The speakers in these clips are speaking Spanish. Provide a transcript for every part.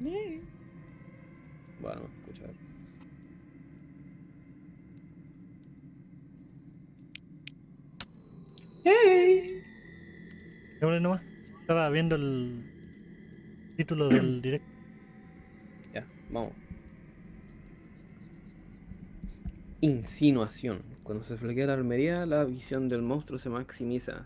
Bueno, escucha. ¡Hey! Ahora nomás. Estaba viendo el título del directo. Ya, vamos. Insinuación. Cuando se flaquea la armería, la visión del monstruo se maximiza.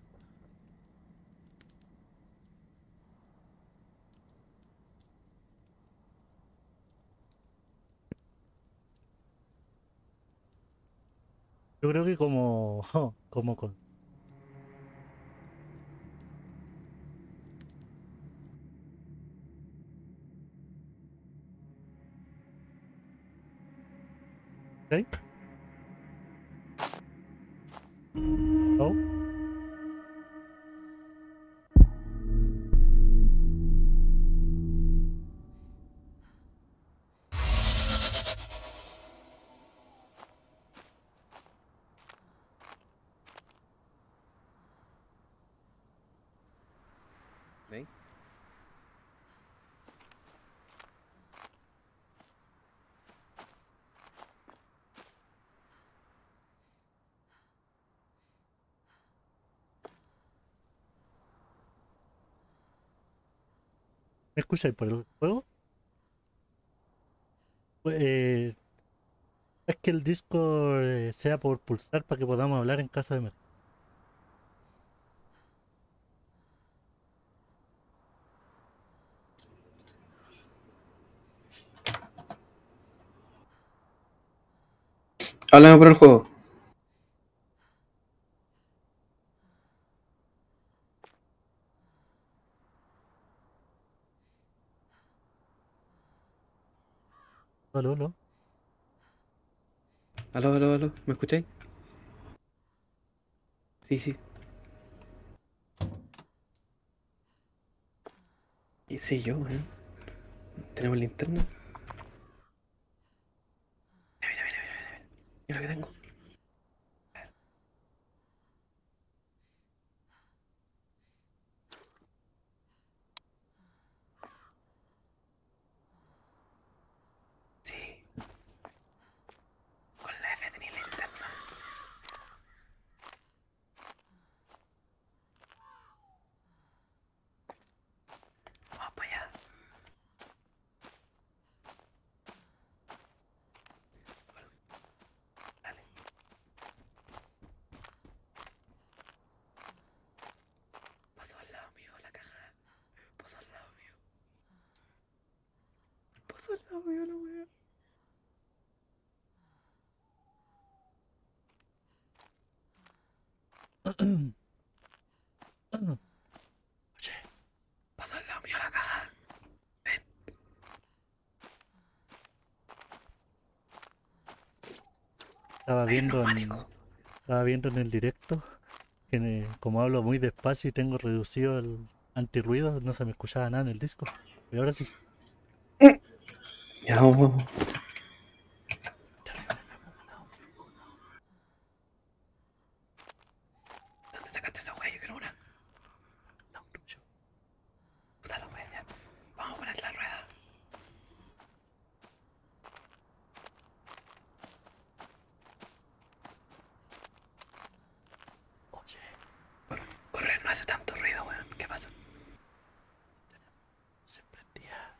Yo creo que como, como con... ¿Ok? ¿Oh? ¿Veis? ¿Me escucháis por el juego? Pues, es que el disco sea por pulsar para que podamos hablar en casa de emergencia. Háblame por el juego. Aló, aló. Aló, aló, aló. ¿Me escucháis? Sí, sí. ¿Qué sé yo, ¿Tenemos linterna? Mira, mira, mira, mira. Mira lo que tengo. Sí. Con la F tenía linterna. Vamos para allá. Dale. Pasó al lado mío la caja. Pasó al lado mío. Pasó al lado mío la wea. Oye, Pasó al lado mío la caja. Ven. estaba Hay un viendo en, neumático. estaba viendo en el directo que como hablo muy despacio y tengo reducido el antirruido, no se me escuchaba nada en el disco. Pero ahora sí. Ya, vamos, vamos. ¿Dónde sacaste esa wea? Yo quiero una. Puta la wea, ya. Vamos a poner la rueda. Oye, Correr no hace tanto ruido, weón. ¿Qué pasa? se prendía.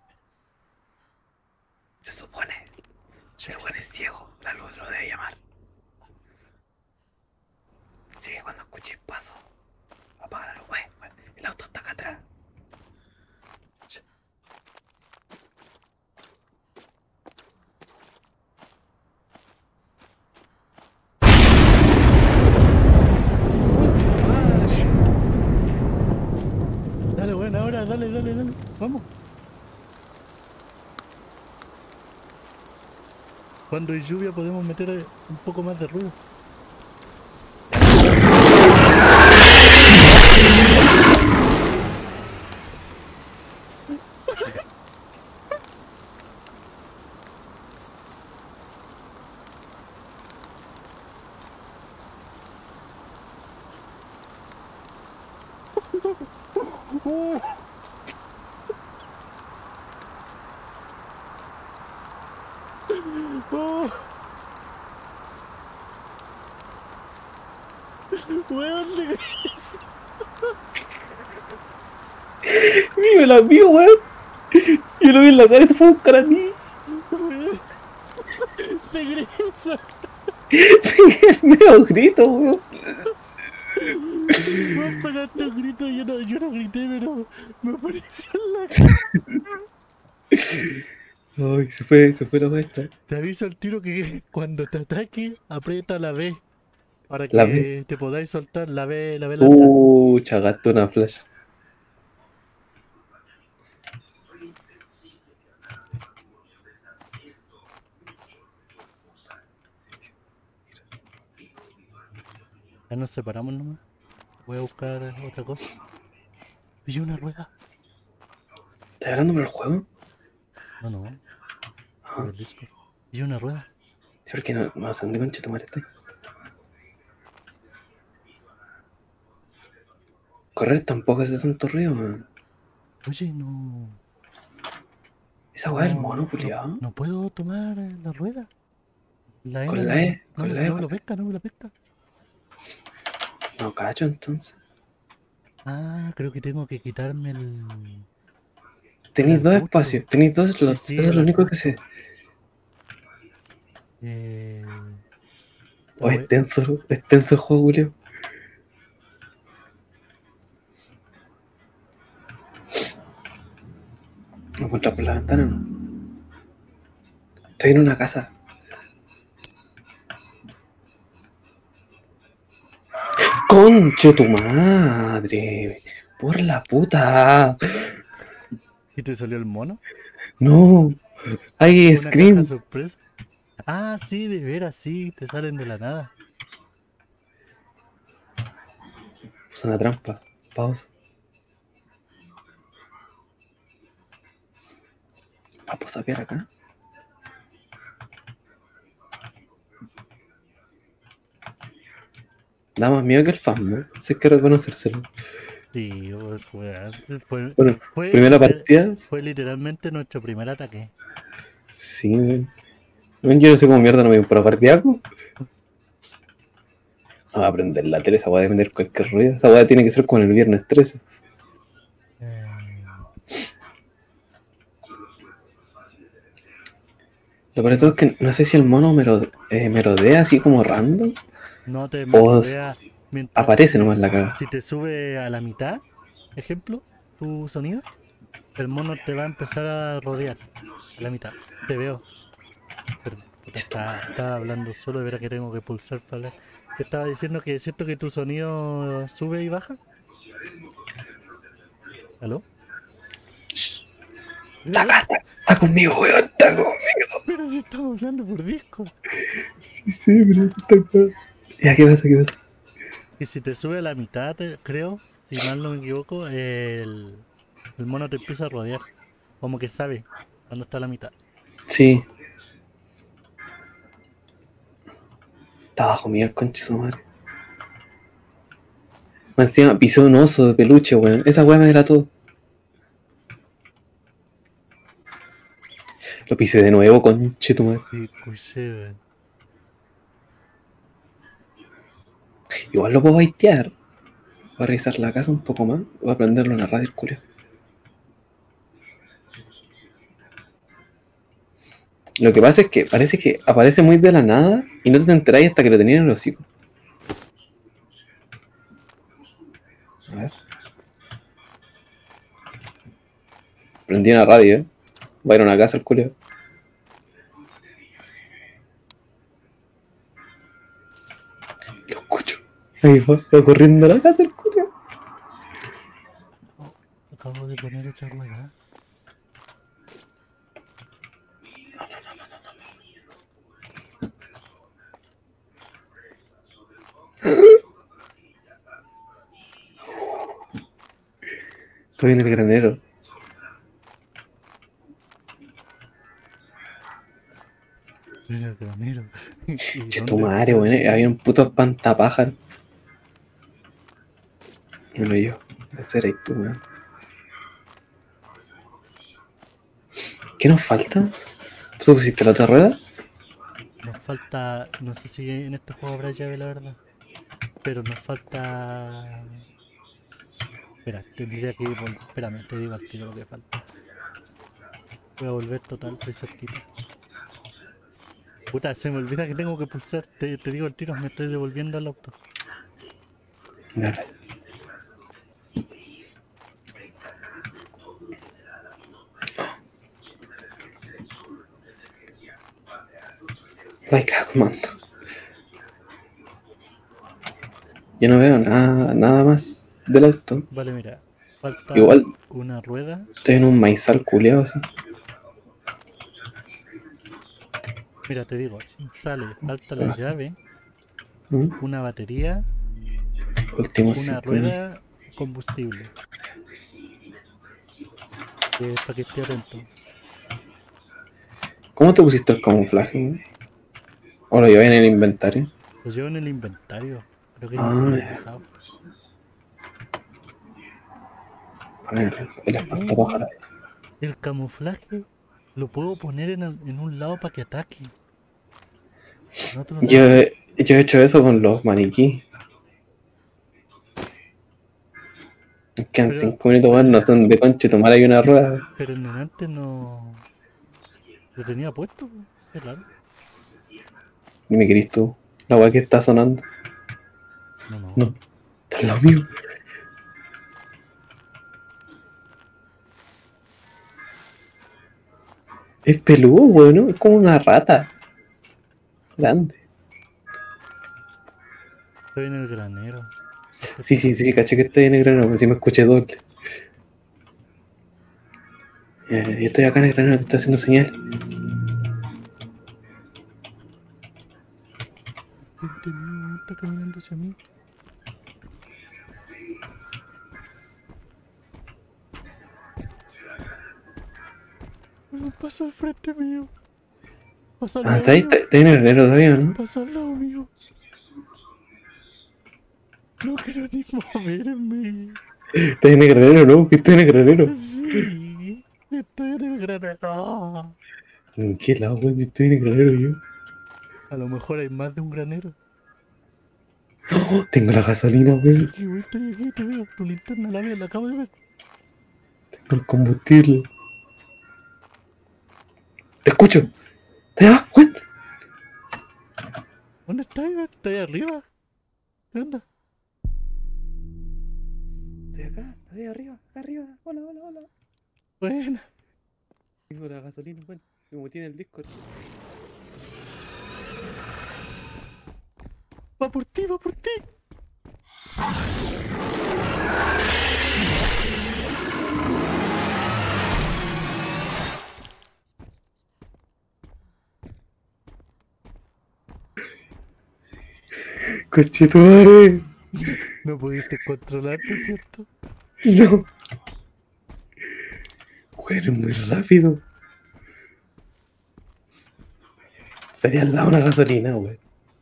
Se supone. El weón es ciego. La luz lo debe llamar. Así que cuando escuches paso, apaga la luz. Weón, el auto está acá atrás. Dale, bueno, ahora, dale, dale, dale. Vamos. Cuando hay lluvia podemos meter un poco más de ruido. me la vio, weón. Yo lo vi en la cara y te fue a buscar a ti. Regresa. Medio grito, weón. Vos pegaste un grito, yo no grité, pero me apareció en la cara. Ay, se fue la vuelta. Te aviso al tiro que cuando te ataque, aprieta la B para La vi. que te podáis soltar la B larga. Chagaste una flash. Ya nos separamos nomás. Voy a buscar otra cosa. Pillé una rueda. ¿Estás hablando por el juego? No, por Ajá. el disco. Pillé una rueda. Sí, porque no sé dónde concha tomar este. Correr tampoco hace tanto río, man. Oye, no. Esa weá es el No, mono, culiao. no puedo tomar la rueda. La N Con la E, no con la E. me lo pesca, no me lo pesca. No cacho entonces. Ah, creo que tengo que quitarme el Tenéis dos arbusto. espacios, tenéis dos Sí, slots. sí, Eso es el lo único que arbusto. sé. La O voy- es tenso el juego, culiao. ¿Me encuentras por la ventana o no? Estoy en una casa. ¡Conche tu madre! ¡Por la puta! ¿Y te salió el mono? ¡No! ¡Hay Una caja screams! sorpresa. Ah, sí, de veras, sí, te salen de la nada. Es una trampa. Pausa. ¿Vamos a sapear acá? Da más miedo que el fan, ¿no? Si hay que reconocérselo. Sí, pues, weón. Bueno, primera partida. Fue literalmente nuestro primer ataque. Sí, weón. Weón, yo no sé cómo mierda no me dio un pro cardíaco. No va a prender la tele, esa weá de vender cualquier ruido. Esa weá tiene que ser como el viernes 13. Eh, Lo peor de ¿Qué todo es más? que no sé si el mono merodea así como random No te o merodea mientras aparece nomás la caga. si te sube a la mitad, ejemplo, tu sonido, el mono te va a empezar a rodear a la mitad. Te veo. Perdón, puta, estaba hablando solo, de veras que tengo que pulsar para hablar. Te estaba diciendo que es cierto que tu sonido sube y baja. ¿Aló? Está acá, está conmigo, weón, está conmigo. Pero si estamos hablando por disco. Sí, sí, pero está acá. Ya, ¿qué pasa? ¿Qué pasa? Y si te sube a la mitad, creo, si mal no me equivoco, el mono te empieza a rodear. Como que sabe cuando está a la mitad. Sí. Está bajo mío el conche su madre. Más encima pisó un oso de peluche, weón. Esa weá me delató. Lo pisé de nuevo, conche tu madre. Sí, escuché, weón. Igual lo puedo baitear. Voy a revisar la casa un poco más. Voy a prenderlo en la radio, el culio. Lo que pasa es que parece que aparece muy de la nada y no te enteráis hasta que lo tenías en el hocico. A ver. Prendí una radio, Va a ir a una casa el culio. Lo escucho. Ahí va corriendo a la casa el culio. Oh, acabo de poner otra rueda. Estoy en el granero. Mira el granero. ¿Y Che, tu dónde madre, está? weón. Había un puto espantapájaro. Bueno, yo. Ese eres tú, weón. ¿Qué nos falta? ¿Tú pusiste la otra rueda? Nos falta. No sé si en este juego habrá llave, la verdad. Pero nos falta. Espera, tendría que ir. Espérame, te digo al tiro lo que falta. Voy a volver total, estoy cerquita. Puta, se me olvida que tengo que pulsar. Te digo al tiro, me estoy devolviendo al auto. Dale. Like a comando. Yo no veo nada más del auto. Vale, mira. Falta Igual una rueda. estoy en un maizal culeado así. Mira, te digo, falta la llave, ¿Mm? una batería, Últimos una 5 minutos. rueda, combustible. Para que esté atento. ¿Cómo te pusiste el camuflaje? ¿O lo llevé en el inventario? Lo llevo en el inventario. Creo que Ah, ni siquiera he ya. empezado. Poner el espantapájaro. El camuflaje lo puedo poner en un lado para que ataque. En otro lado. Yo he hecho eso con los maniquíes. Quedan Pero- 5 minutos más, no son de concha y tomar ahí una rueda. Pero en delante no. Lo tenía puesto. Es raro. Dime, querís tú. La weá que está sonando. No. No. Está al lado mío. Es peludo, weón, ¿no? Es como una rata. Grande. Estoy en el granero. Sí, caché que está en el granero, porque si me escuché doble. Yo estoy acá en el granero, te estoy haciendo señal. Frente mío, está caminando hacia mí. Pasa al frente mío. Pasa al lado Está ahí, mío. está en el granero todavía, ¿no? Pasa al lado mío. No quiero ni moverme. Está en el granero, ¿no? Que está en el granero. Sí, estoy en el granero. ¿En qué lado, weón? Si estoy en el granero yo. A lo mejor hay más de un granero. ¡Oh! Tengo la gasolina, weón. Aquí, güey, estoy aquí, te veo. Tu linterna la acabo de ver. Tengo el combustible. Te escucho. ¿Te vas, weón? ¿Dónde estás, güey? ¿Estás ahí arriba? ¿Qué onda? Estoy acá, estoy arriba, acá arriba. Hola. Buena. Tengo la gasolina, weón. Me metí en el Discord. Va por ti, va por ti. Coche tu madre. No pudiste controlarte, ¿cierto? No. Weón, es muy rápido. Sería al lado una gasolina, weón.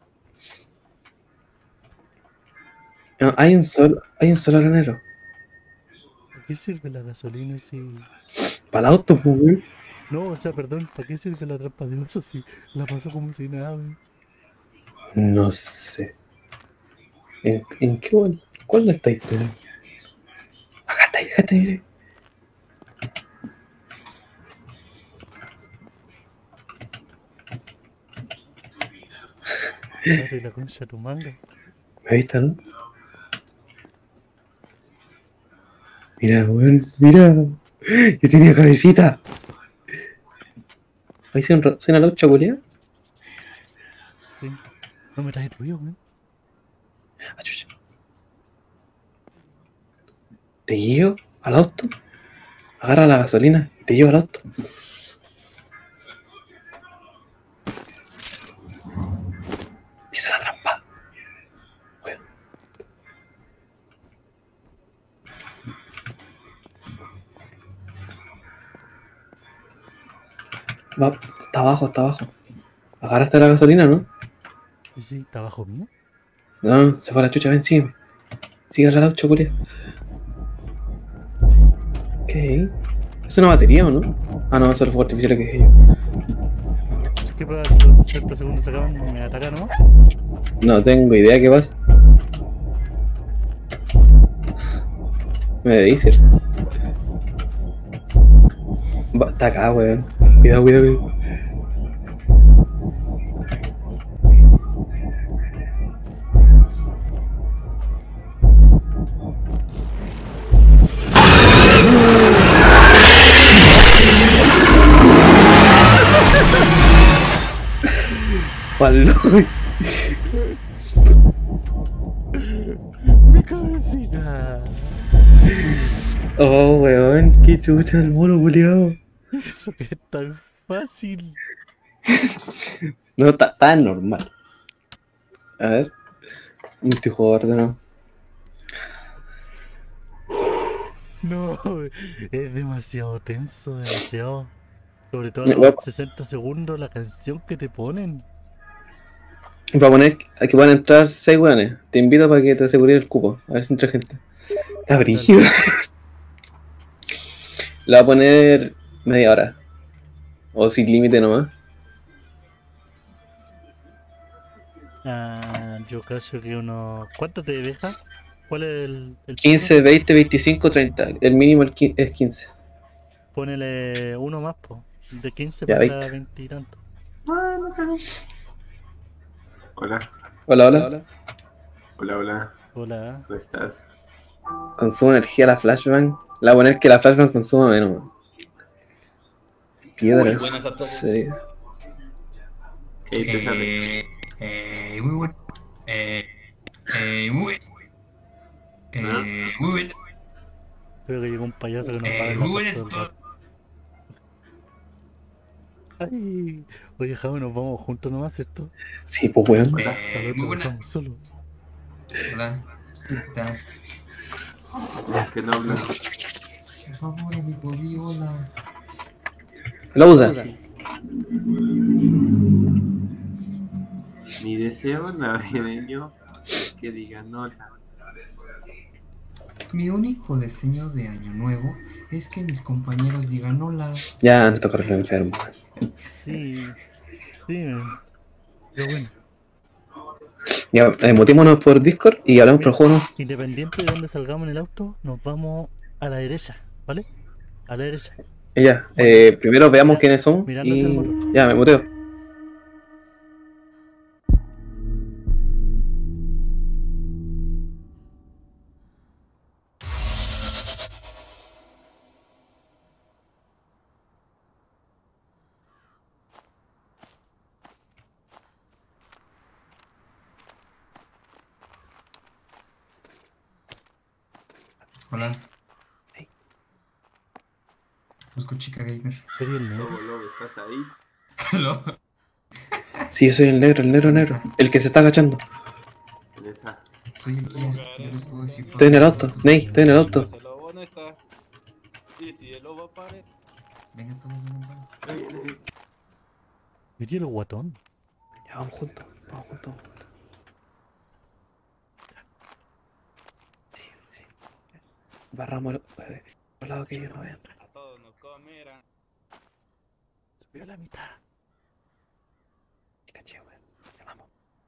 No, hay un solo granero. ¿Para qué sirve la gasolina si...? Para el auto, pues, weón. No, o sea, perdón, ¿para qué sirve la trampa de oso si la pasó como si nada, güey? No sé. ¿En qué weón? ¿Cuál no estáis tú? Acá está, mire. Padre, la concha de tu manga. ¿Me viste, no? Mira, weón, mira. Yo tenía cabecita. Ahí suena la lucha, culiao. Sí. No me traes ruido, güey. Ah, chucha. Te guío al auto. Agarra la gasolina y te llevo al auto. Pisa la trampa. Bueno. Va, está abajo. Agarraste la gasolina, ¿no? Sí, está abajo mío. No, se fue la chucha, ven, sígueme. Sigue el reloj, chocolate. ¿Qué? ¿Es una batería o no? Ah, no, eso es el fuego artificial que dije yo. ¿Qué pasa si los 60 segundos se acaban? ¿Me atacan, no? No tengo idea qué pasa. Me debí, ¿cierto? Está acá, weón. Cuidado, cuidado, cuidado. Palo. Mi cabecita. Oh, weón. Qué chucha el mono, culiao. Eso que es tan fácil. No, está normal. A ver. Multijugador de nuevo. No, es demasiado tenso, demasiado. Sobre todo a Voy los 60 segundos la canción que te ponen. a poner que van a entrar 6 weones. Te invito para que te asegures el cupo. A ver si entra gente. Está Dale. brígido. La voy a poner media hora. O sin límite nomás. Ah, yo creo que uno. ¿Cuánto te deja? ¿Cuál es el pico? 15, 20, 25, 30. El mínimo es 15. Ponele uno más, po. De 15 Ya, para ir a 20. 20 y tanto. Hola, Hola, hola. hola, hola, Hola. ¿cómo estás? Consumo energía la flashbang. La voy a poner que la flashbang consuma menos. Piedras. Buenas a todos. Sí. ¿Qué te sale? Muy bueno. Muy bueno. ¿Ah? Muy bueno. Creo que llegó un payaso que nos va a ver la Muy buen cara todo el esto. rato. Ay, oye, Javo, nos vamos juntos nomás, ¿cierto? Sí, pues weón. Al Muy otro lo buena. dejamos solo. Hola. ¿Qué tal? ¿Qué no habla? Por favor, amigo, di hola. Lauda. Mi deseo navideño es que digan hola. Mi único deseo de año nuevo es que mis compañeros digan hola. Ya, no toca el enfermo. Sí, sí, pero bueno. Ya, mutémonos por Discord y hablamos por Mira, el juego, ¿no? independiente de donde salgamos en el auto, nos vamos a la derecha, ¿vale? A la derecha. Y ya, Bueno, primero veamos quiénes son mirando hacia el y motor. ya, me muteo. Hola. Busco chica gamer. Soy el negro. Lobo, lobo, ¿estás ahí? Hello. Sí, yo soy el negro. El que se está agachando. En esa. Soy el Kia. Yo les puedo decir. Estoy en el auto, Ney, estoy en el auto. El lobo no está. Y si el lobo aparece. Vengan todos, vengan todos. Ahí viene. Yo quiero guatón. Ya, vamos juntos, vamos juntos. Sí, sí. Barramos el lado que ellos no vean. A todos nos comerán. Subió a la mitad. Y caché, weón. Ya vamos.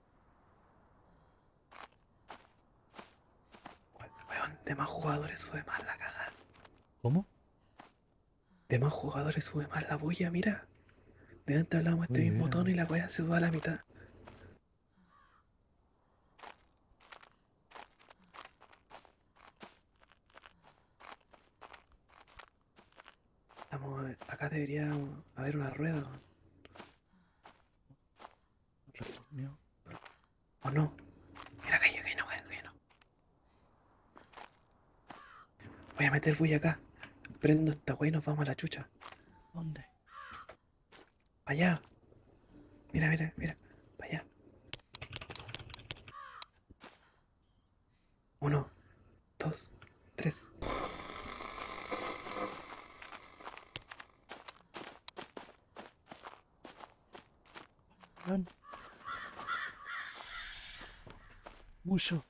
Weón, de más jugadores sube más la cagada. ¿Cómo? De más jugadores sube más la bulla, mira. Delante hablamos este Uy, mismo mira. tono y la weá se sube a la mitad. Estamos, acá debería haber una rueda, weón. Mío. ¿O no? Mira, que no, que no. Voy a meter bulla acá. Prendo esta weá y nos vamos a la chucha. ¿Dónde? Para allá. Mira, para allá. 1, 2, 3. Van. Mucho.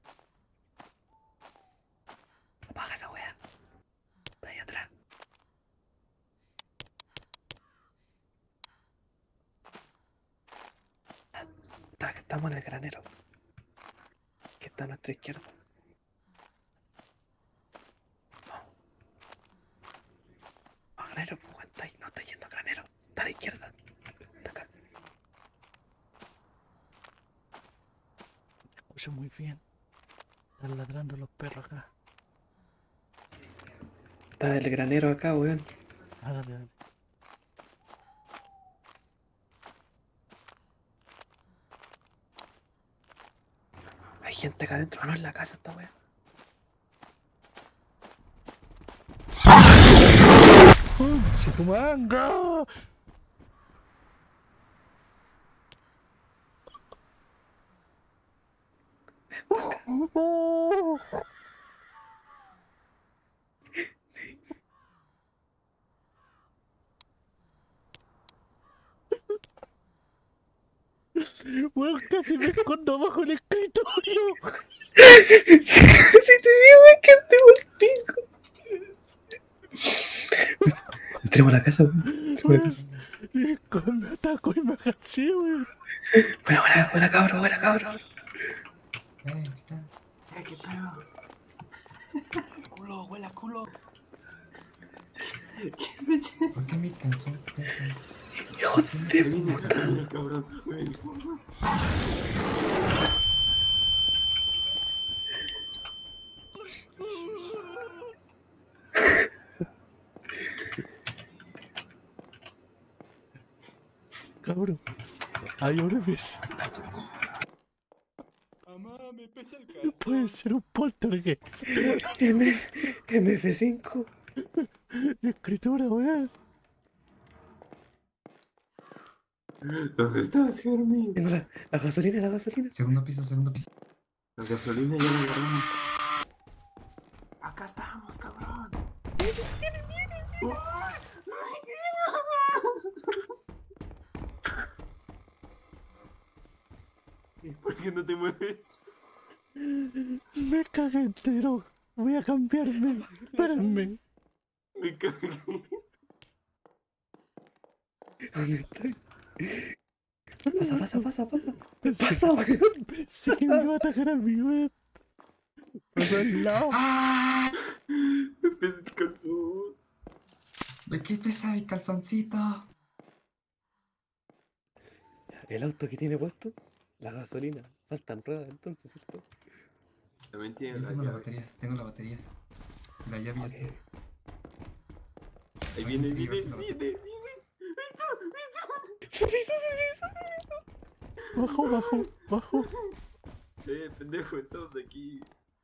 Apaga esa weá. Está ahí atrás. Estamos en el granero. Que está a nuestra izquierda. granero, pues, weón. No está yendo a granero. Está a la izquierda. Está acá. Escucho muy bien. Están ladrando los perros acá. Está el granero acá, weón. Ah, dale, dale. Hay gente acá adentro, no en la casa esta weón. ¡Se tu manga! Weón, casi me escondo bajo el escritorio. Si te vi, weón, que te volteo. Entremos a la casa, weón. Entremos a la casa. Me ataco y me agaché, weón. Buena cabro, buena cabro. Está. ¿Qué pedo? Culo, huele a culo. ¿Por qué mi calzón pesa? Hijo de puta. Mira, cabrón. Ven, cabrón. Cabrón, hay orbes. Mamá, me pesa el calzón. Puede ser un poltergeist. MF5. Escritura, weón. ¿Dónde estás, Germi? Tengo la gasolina, la gasolina. Segundo piso, segundo piso. La gasolina ya la agarramos. Acá estamos, cabrón. ¡Uy! ¿Por qué no te mueves? Me cagué entero. Voy a cambiarme. Espérenme. Me cagué. ¿Dónde estoy? Pasa, Pensé, weón. pensé que me iba a atacar a mí, weón. Pasó al lado. ¡Ah! Me pesa el calzón. ¿De qué pesa mi calzoncito? El auto que tiene puesto, la gasolina. Faltan ruedas entonces, ¿cierto? También tiene Yo la tengo la llave. batería, tengo la batería. La llave ya está. Ok. Ahí viene, Hay que viene, llevársela. viene. Se pisó. Bajo. Pendejo, estamos aquí.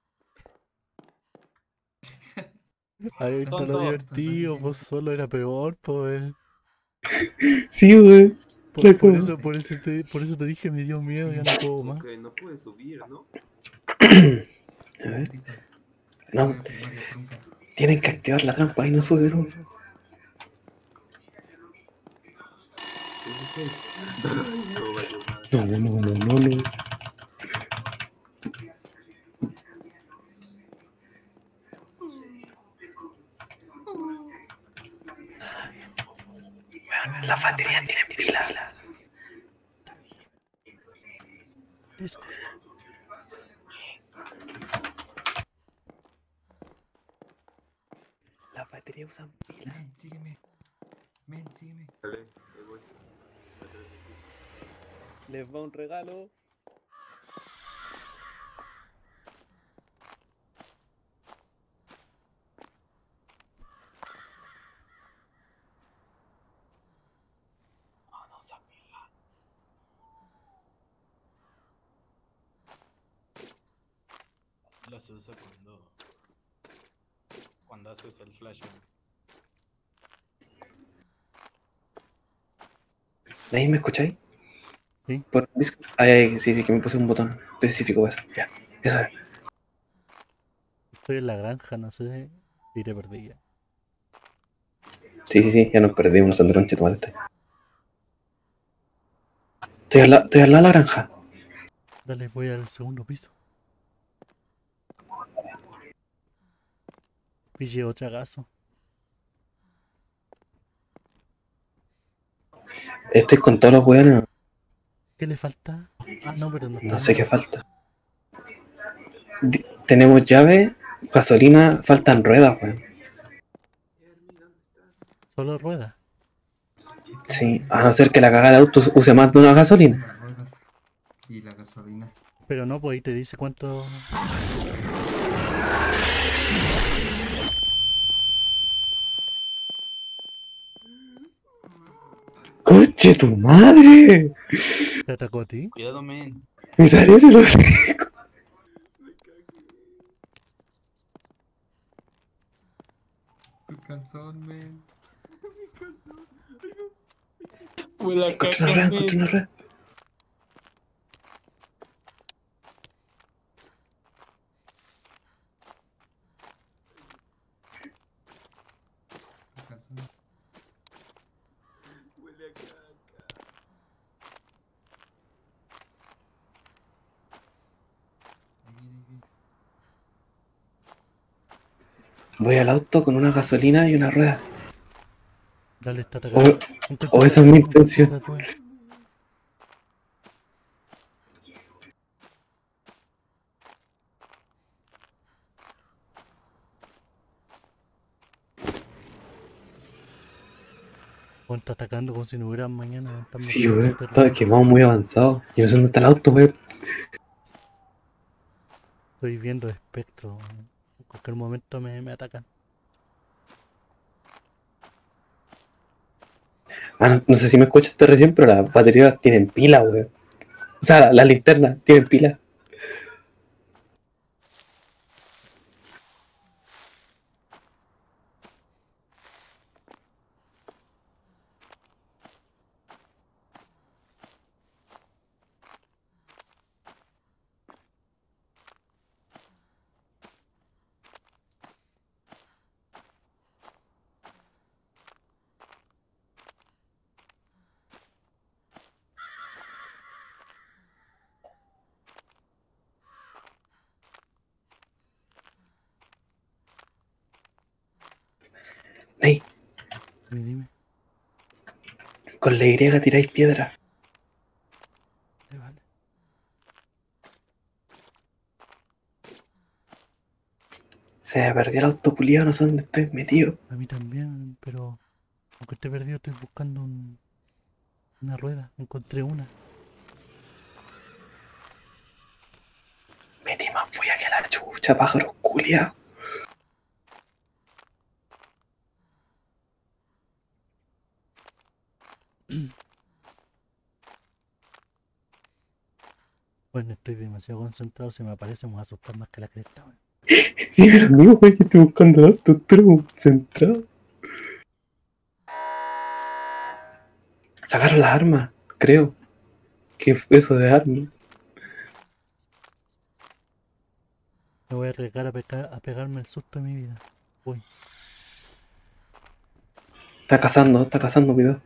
Ahí está lo Tonto. divertido, vos solo era peor, pues. Sí, weón. La Por cagó. eso te dije, me dio miedo, ya no puedo más. Ok, no puede subir, ¿no? A ver. Tantito. No, Mario, trunca. tienen que activar la trampa. Ahí no sube de nuevo. No, vaya, madre. No. Weón, las baterías tienen pila. Eso. Las baterías usan pila. Men, sígueme. Men, sígueme. Dale, ahí voy. Atrás de ti. Les va un regalo. No, no, Samila. La se usa cuando haces el flash. ¿De ahí me escucháis? Sí. Por Discord. Ay, sí, que me puse un botón específico para eso. Ya, eso es. Estoy en la granja, no sé si te perdí ya. Sí, ya nos perdimos, nos andaron chetumar este. Estoy al lado de la granja. Dale, voy al segundo piso. Pille otro chagazo. Estoy con todos los weones. ¿Qué le falta? Ah, no, pero no está. No sé qué falta. Tenemos llave, gasolina, faltan ruedas, weón. Germi, ¿dónde estás? Solo ruedas. Sí, a no ser que la cagada de auto use más de una gasolina. Las ruedas y la gasolina. Pero no, pues ahí te dice cuánto. ¡Coche tu madre! ¿Te atacó a ti? Cuidado, men. Me salieron los hocico. Tu calzón, men. Huele a Encontré caca, una rueda, encontré men. una rueda. Tu calzón. Huele a caca. Ahí viene, ahí viene. Voy al auto con una gasolina y una rueda. Dale, está O, atacando. o esa es mi intención. Juan está atacando como si no hubiera mañana. Está Sí, metido weón. súper Estaba lejos. quemado muy avanzado. Yo no sé dónde está el auto, weón. Estoy viendo espectro. En cualquier momento me atacan. Ah, no, no sé si me escuchaste recién, pero las baterías tienen pila, weón. O sea, la linterna tienen pila. Ey, Dime. con la Y tiráis piedra. Vale. Se me perdió el auto culiado, no sé dónde estoy metido. A mí también, pero aunque esté perdido, estoy buscando una rueda. Encontré una. Metí más fuya que la chucha, pájaro culiado. Bueno, estoy demasiado concentrado. Si me aparece, me voy a asustar más que la cresta. Weón. Dímelo, amigo, güey, que estoy buscando el auto, estoy concentrado. Sacaron las armas, creo. ¿Qué fue eso de armas? Me voy a arriesgar a pegarme el susto de mi vida. Uy, Está cazando, cuidado.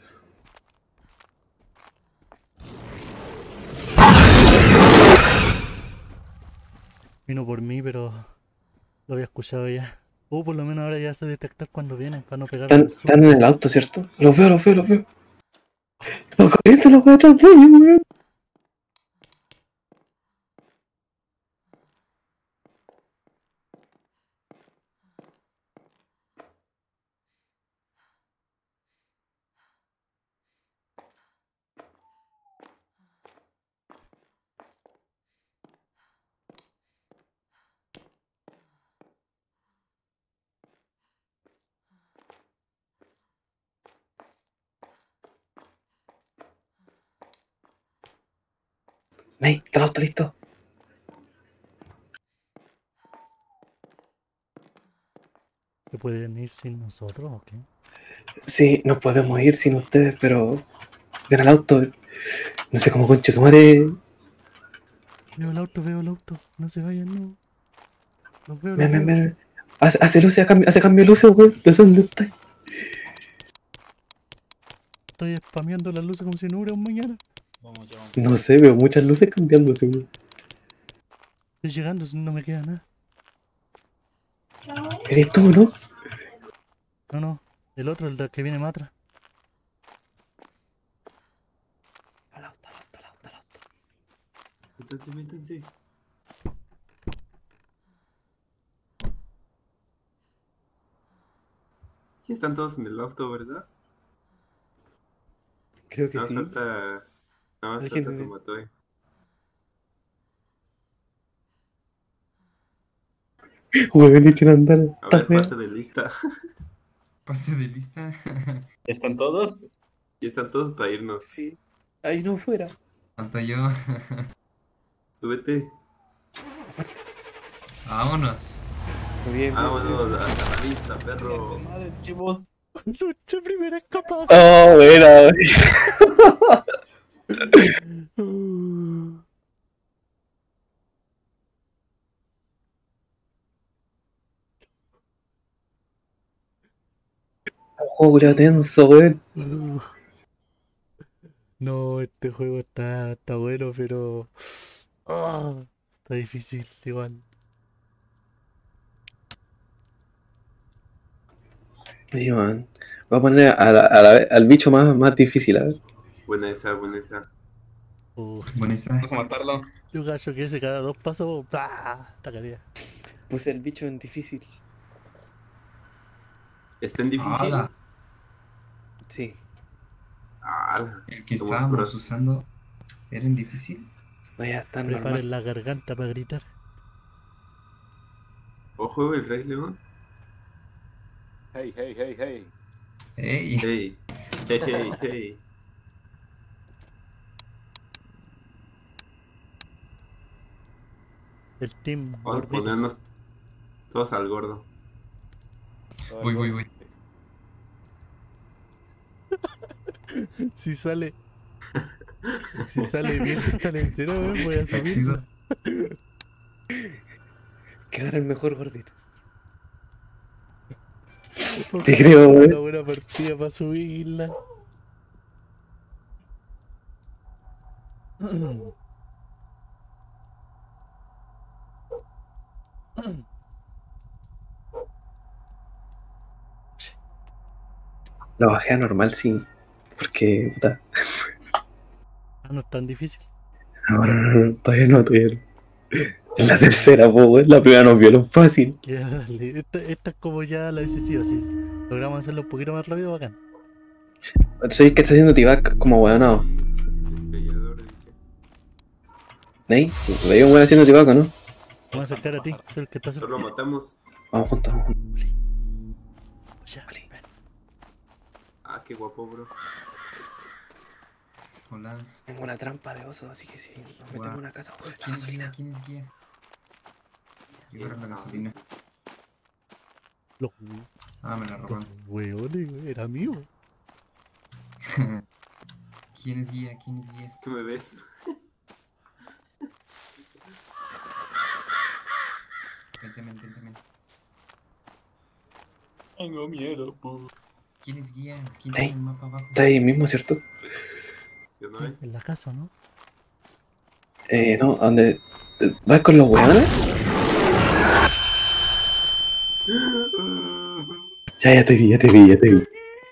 vino por mí, pero lo había escuchado ya. Por lo menos ahora ya sé detectar cuando vienen para no pegarme el Están en susto. el auto, ¿cierto? Los veo, los veo, los veo. Los corrientes, los veo atrás de ellos, weón. Ney, ¿está el auto listo? ¿Se pueden ir sin nosotros o qué? Sí, nos podemos ir sin ustedes, pero ven al auto. No sé cómo conche su madre. Veo el auto, veo el auto. No se vayan, no. Los veo, Ven, los ven, veo. ven. Hace luces, hace cambio de luces, weón. No sé dónde está. Estoy spameando las luces como si no hubiera un mañana. Vamos, ya vamos. No sé, veo muchas luces cambiándose, weón. Estoy llegando, no me queda nada. ¿Eres tú, no? No, no. El otro, el que viene más atrás. Al auto, al auto, al auto, al auto. Métanse, métanse. Ya están todos en el auto, ¿verdad? Creo que Nada sí. más falta... Nada más Alguien- falta Tomatoe. Weón, echen a andar. A Está ver, fea. pase de lista. Pase de lista. ¿Están todos? Ya están todos para irnos. Sí. Ahí no fuera. Falta yo. Súbete. Vámonos. Muy bien, bien, Vámonos bien. hasta la lista, perro. Madre, chivos. Lucha primera escapada. Oh, bueno. Juego culiao tenso, weón. No, este juego está bueno, pero. Está difícil, igual. Sí, man. Voy a poner al bicho más difícil, a ver. Buena esa, buena esa. Bueno, esa. Vamos a matarlo. Yo gallo que ese cada dos pasos. ¡Bah! Tacaría. Puse el bicho en difícil. ¿Está en difícil? ¡Hala! Sí. Ah, El que somos estábamos pros. usando era en difícil. Vaya, tan normal. Preparen la garganta para gritar. Ojo, el Rey León. Hey, hey, hey, hey. ¡Ey! Hey, hey, hey, hey. El team Vamos a gordito. ponernos todos al gordo. Voy. Si sale. Si sale bien esta lección, voy a Está chido. subirla. Quedar el mejor gordito. Ojalá Te creo, tenga weón. una buena partida para subirla. Lo bajé a normal, sí. Porque, puta. No es tan difícil. No, todavía no. Es la tercera, po, weón. La primera nos vio lo fácil. Ya, dale. Esta es como ya la decisiva. Si logramos hacerlo un poquito más rápido, bacán. Soy que está haciendo T-Back como weón, no. Callador dice. ¿Ney? ¿Veis un weón haciendo T-Back o no? Vamos a acercar a ti. Soy el que está Solo cerca. matamos. Vamos juntos, vamos juntos. Ya, ven. Ah, qué guapo, bro. Hola. Tengo una trampa de oso, así que si nos metemos en una casa, weón, la ¿Quién es gasolina. guía? ¿Quién es guía? Llevar la gasolina. Los Ah, me la robaron. hueones, era mío. ¿Quién es guía? ¿Quién es guía? ¿Qué me ves? Vente. Tengo miedo, pu. ¿Quién es guía? ¿Quién Ey, tiene el mapa abajo? Está ahí mismo, ¿cierto? ¿Sí o no, eh? En la casa, ¿no? No, ¿dónde? ¿Vas con los weones? Ya te vi.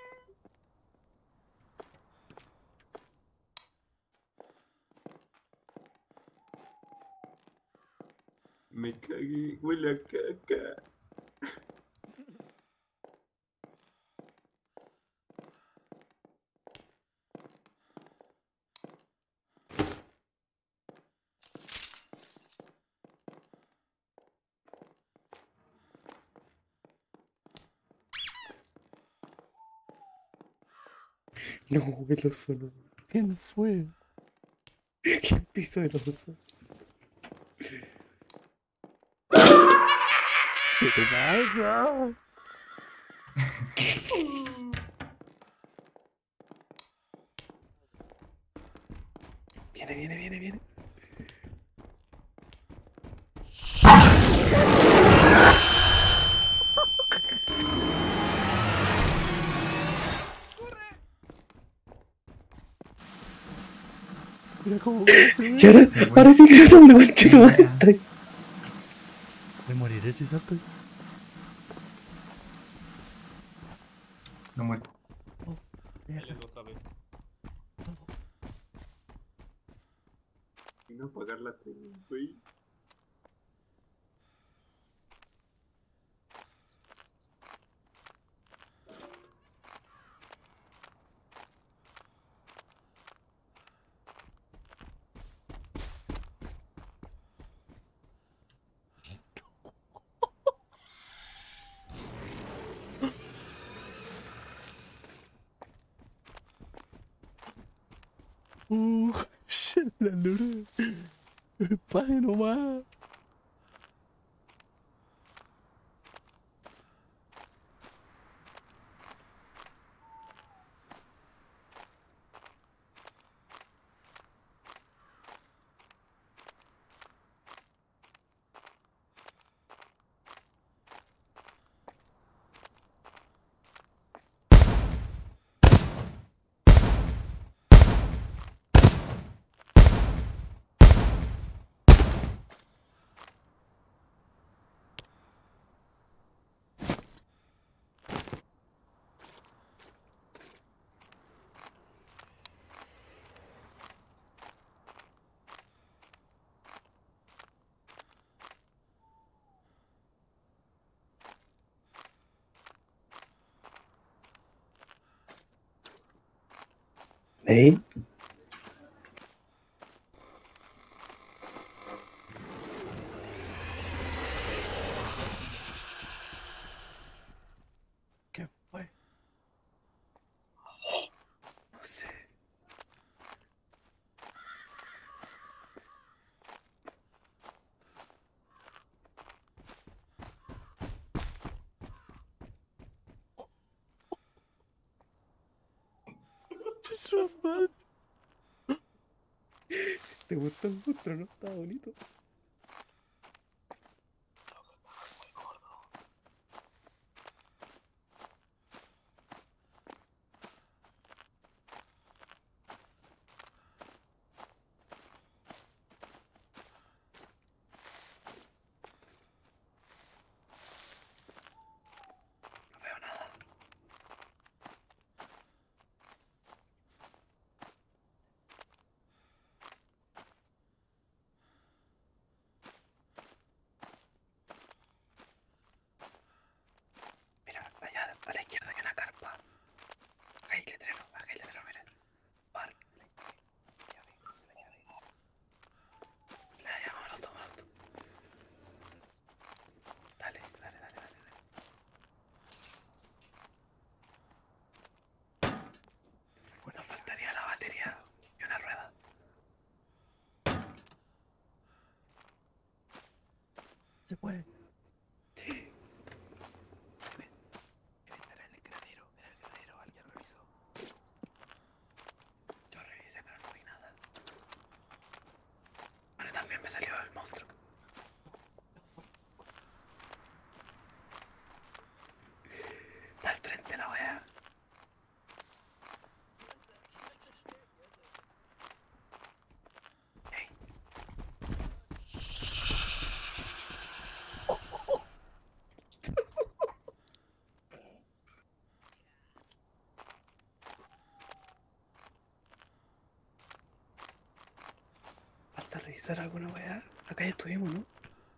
Me cagué, huele a caca. No, el oso no. ¿Quién fue? ¿Quién pisó el oso? Se te vaya. Viene. Mira cómo se Y ve. ahora sí que son un chico más. Me moriré si salto. No muero. Él otra vez. Y no apagar la tele, güey. Shit, la lora. Pare nomás. ¿Eh? ¿Qué fue? No sé. Jesús, man. ¿Te gustó el monstruo, no? Estaba bonito. No veo nada. Mira, allá a la izquierda hay una carpa. Acá hay letrero, miren. Bar. Ya, vámonos, vámonos. Dale. Nos faltaría la batería y una rueda. Se puede. Sí. Era en el granero, alguien revisó. Yo revisé, pero no vi nada. Bueno, también me salió el monstruo. Está al frente la wea. Ey. Falta revisar alguna wea. Acá ya estuvimos, ¿no?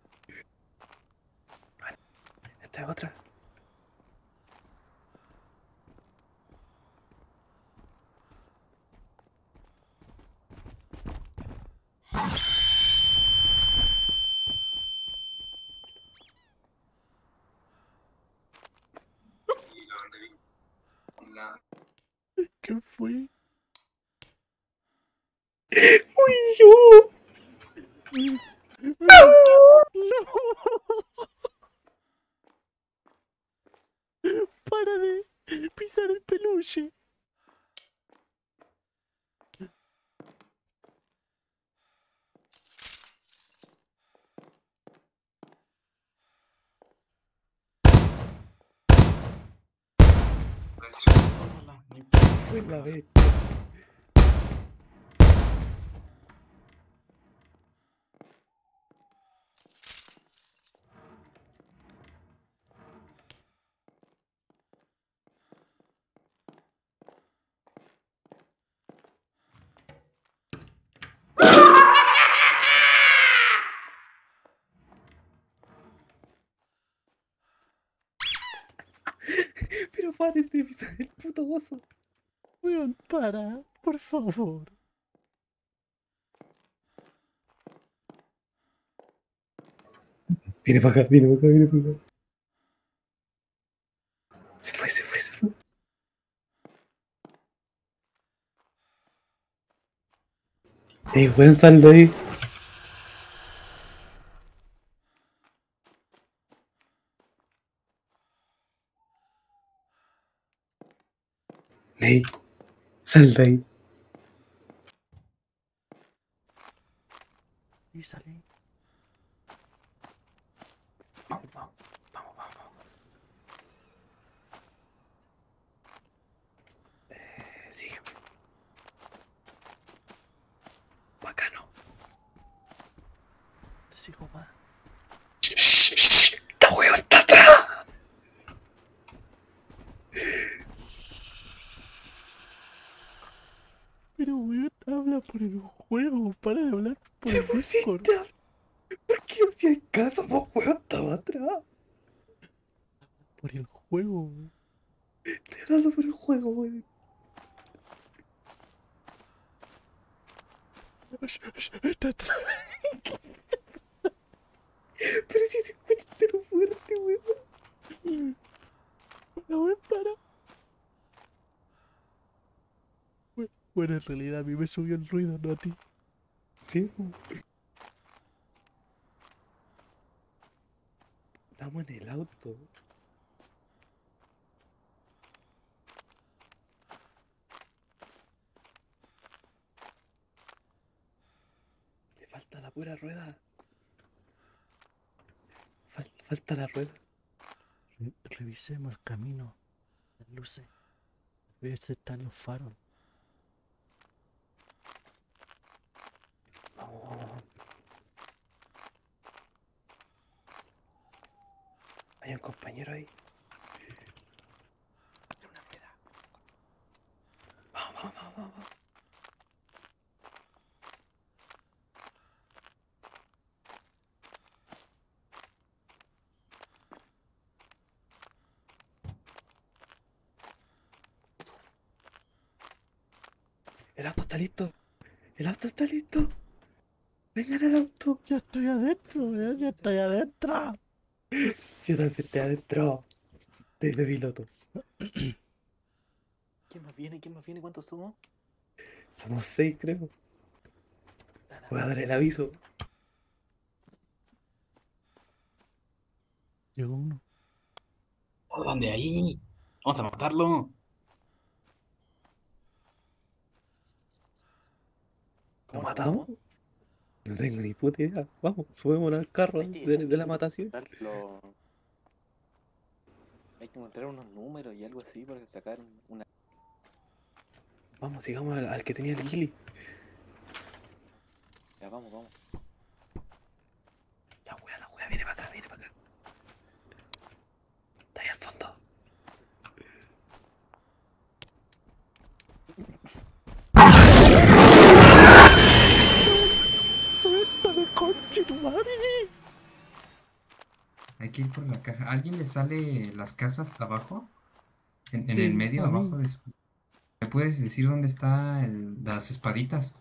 Vale, esta es otra. ¿Qué fue? ¡Uy, yo! ¡No! ¡Para de pisar el peluche! Tómala, no Fue la bestia. Pero paren de pisar el puto oso. Weón, para, por favor. Viene para acá, viene para acá. Se fue. Weón, sal de ahí. Ey, sal de ahí. Y salí. Vamos, vamos, vamos, vamos. Sígueme. Bacano. Te sigo más. ¡Esta weón está atrás! Pero weón, habla por el juego, para de hablar por ¿Te el Discord. pusiste a... ¿Por qué no hacías caso? Vos, weón, estaba atrás. Por el juego, weón. Estoy hablando por el juego, weón. Está atrás. Pero si se escucha entero fuerte, weón. La weón para. Bueno, en realidad a mí me subió el ruido, no a ti. Sí, weón. Estamos en el auto. Le falta la pura rueda. Falta la rueda. Revisemos el camino. Las luces. A ver si están los faros. Vamos, vamos, vamos. Hay un compañero ahí. Una rueda. Vamos, vamos, vamos, vamos. El auto está listo. El auto está listo. Vengan al auto. Ya estoy adentro, weón, ya estoy adentro. Yo también estoy adentro. Desde piloto. ¿Quién más viene? ¿Quién más viene? ¿Cuántos somos? Somos 6, creo. Voy a dar el aviso. Llegó uno. ¿Dónde ahí? Vamos a matarlo. ¿Lo matamos? No tengo ni puta idea. Vamos, subémonos al carro de la matación. Hay que encontrar unos números y algo así para sacar una. Vamos, sigamos al que tenía el Gili. Ya, vamos, vamos. La wea, viene para acá, viene para acá. Está ahí al fondo. ¡Suéltame, conche tu madre! Hay que ir por la caja. ¿A alguien le sale las casas hasta abajo? En Sí, el medio, a mí. abajo de su... ¿Me puedes decir dónde están las espaditas?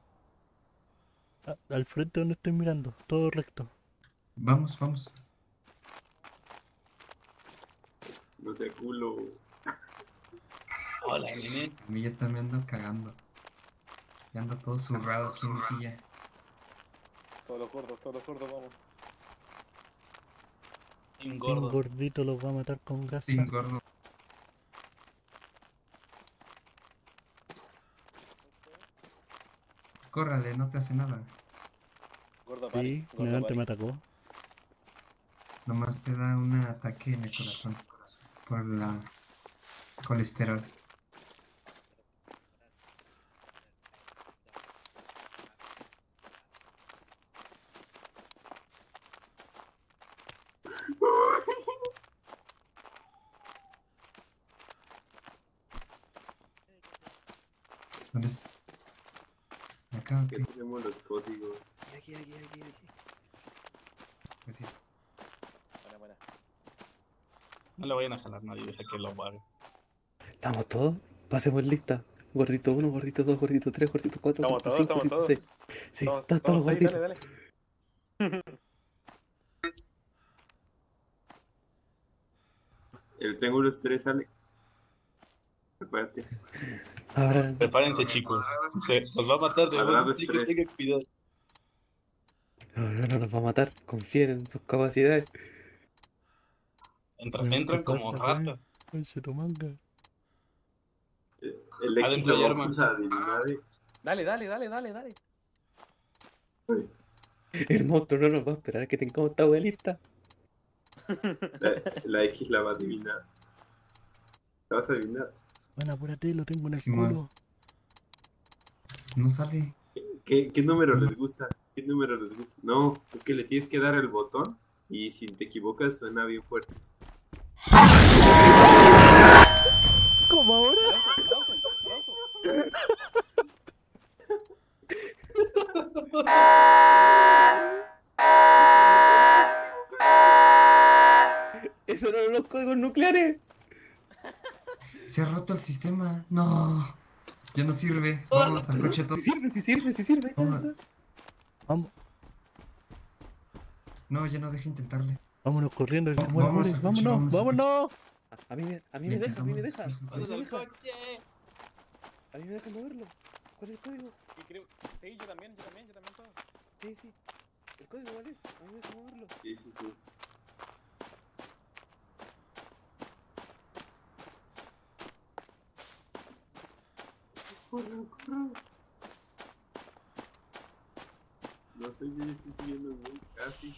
Al frente donde estoy mirando, todo recto. Vamos, vamos. No sé, culo. Hola, nene. A mí ya también ando cagando. Ya ando todo zurrado aquí en mi silla. Todos los gordos, vamos. Un Un gordo. gordito los va a matar con gasa. Sí, gordo. Córrale, no te hace nada. Gordo pare, Sí, gordo antes me pare. atacó. Nomás te da un ataque en el corazón. Por la colesterol. ¿Dónde está? Acá, Ya ok. tenemos los códigos. Aquí. Gracias. Buena. No le vayan a jalar nadie, deja que lo haga. ¿Estamos todos? Pasemos lista. Gordito 1, gordito 2, gordito 3, gordito 4, Estamos gordito todos, 5, estamos gordito todos. 6. Sí, todos los ahí, gorditos. dale. El triángulo 3 sale. Acuérdate. Ahora, Prepárense, chicos. Se los va a matar de Cuadrado momento es que tres. tengan cuidado. ahora no nos va a matar. Confíen en sus capacidades. Entran como ratas. Manga. El X Adentro lo hay vamos armas. a adivinar. Dale, dale, dale, dale, dale. El monstruo no nos va a esperar a que tengamos esta abuelita. La X la va a adivinar. La vas a adivinar. Bueno, apúrate, lo tengo en el Simón. culo. No sale. ¿Qué número les gusta? ¿Qué número les gusta? No, es que le tienes que dar el botón y si te equivocas suena bien fuerte. ¿Cómo ahora? El auto. Eso no son los códigos nucleares. Se ha roto el sistema. No. Ya no sirve. Vámonos al coche todo. Si sirve, si sirve, si sirve. Vámonos. Vamos, No, ya no deja intentarle. vámonos corriendo. Vamos, Muere, vamos muere. al coche, Vámonos, vamos al vámonos. A mí me Le deja, a mí me deja. entregamos después, A mí ¡Vamos me al deja. coche! A mí me deja moverlo. ¿Cuál es el código? Y creo... Sí, yo también todo. Sí, sí. El código, ¿vale? A mí me deja moverlo. Sí, sí, sí. Corran, corran. No sé, yo ya estoy siguiendo muy casi.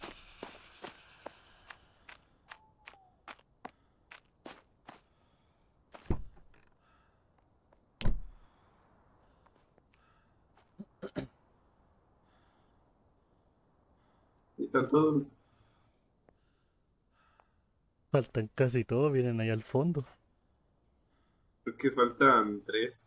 Ahí están todos. Faltan casi todos, vienen ahí al fondo. Creo que faltan 3.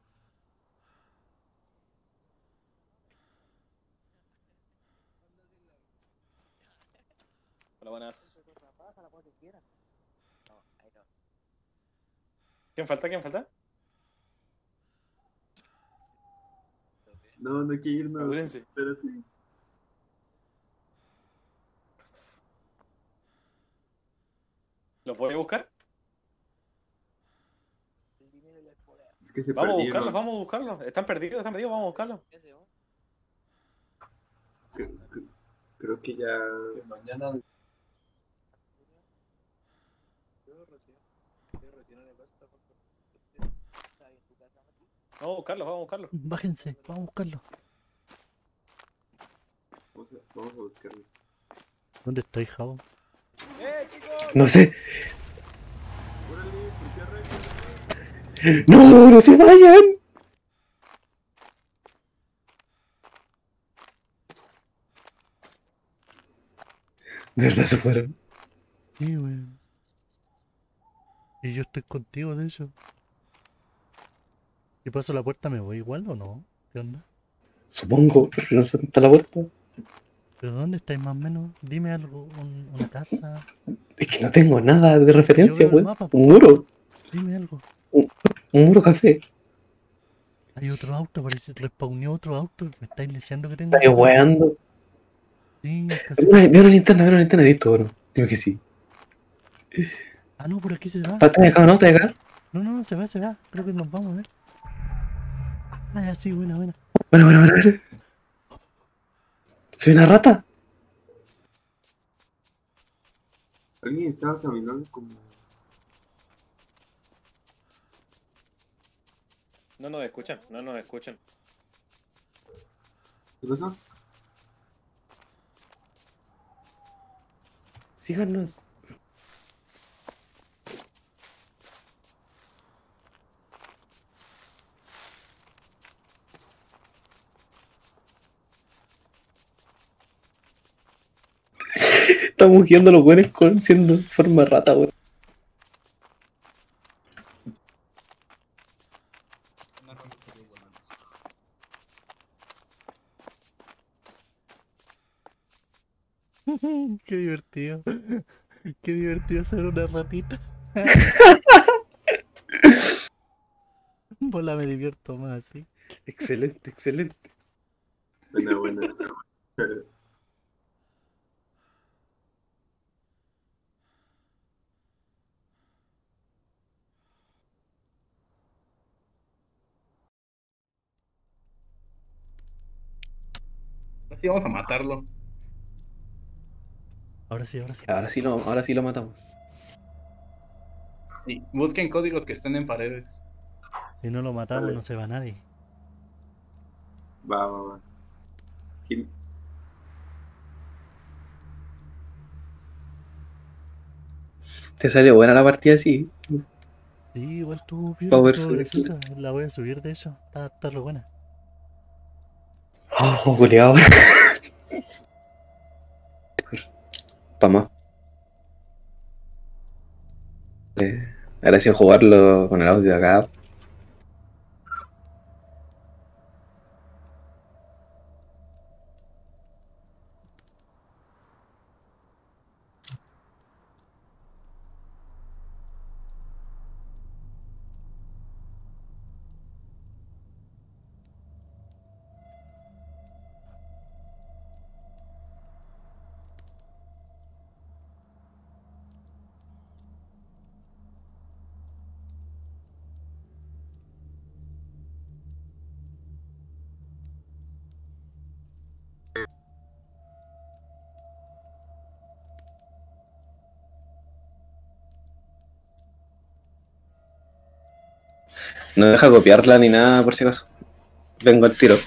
Hola, buenas. ¿Quién falta? ¿Quién falta? No, no hay que irnos. Apúrense. Espérate. ¿Los voy a buscar? Es que se Vamos a perdieron. buscarlos, vamos a buscarlos. Están perdidos, vamos a buscarlos. Creo que ya. Mañana. Vamos a buscarlos, vamos a buscarlos. Bájense, vamos a buscarlo. Vamos a buscarlos. ¿Dónde estáis, Javo? Chicos! No sé. Órale, ¿por qué arrancan? ¡No, no se vayan! De verdad se fueron. Sí, weón. Y yo estoy contigo, de hecho. Si paso la puerta, ¿me voy igual o no? ¿Qué onda? Supongo, pero no sé dónde está la puerta. ¿Pero dónde estáis más o menos? Dime algo, una casa. Es que no tengo nada de referencia, Yo veo el weón. mapa, po. Un muro. Dime algo. Un muro café. Hay otro auto, parece. Respawneó otro auto. Me estáis diciendo que tengo. Está weando. Sí, casi. Veo una linterna, listo, bro. Dime que sí. Ah, no, por aquí se va. ¿Está de acá o no? ¿Está de acá? No, se va, se va. Creo que nos vamos a ver. Ah, ya sí, buena, buena. Bueno. ¿Soy una rata? Alguien estaba caminando como. No nos escuchan, no nos escuchan. ¿Qué pasó? Síganos. Estamos guiando a los buenos con siendo forma rata, weón. Qué divertido. Qué divertido ser una ratita. Bola, me divierto más, ¿sí? Excelente. Buena. Sí, vamos a matarlo. Ahora sí, ahora sí. Ahora sí lo matamos. Sí, busquen códigos que estén en paredes. Si no lo matamos, Vale. no se va nadie. Va. Sí, Te salió buena la partida así. Sí, igual estuvo piola, Power estuvo subir. graciosa. La voy a subir, de hecho. Está re buena. Oh, culiao. Pa' más. Ahora sí jugarlo con el audio acá. No deja copiarla ni nada por si acaso. Vengo al tiro.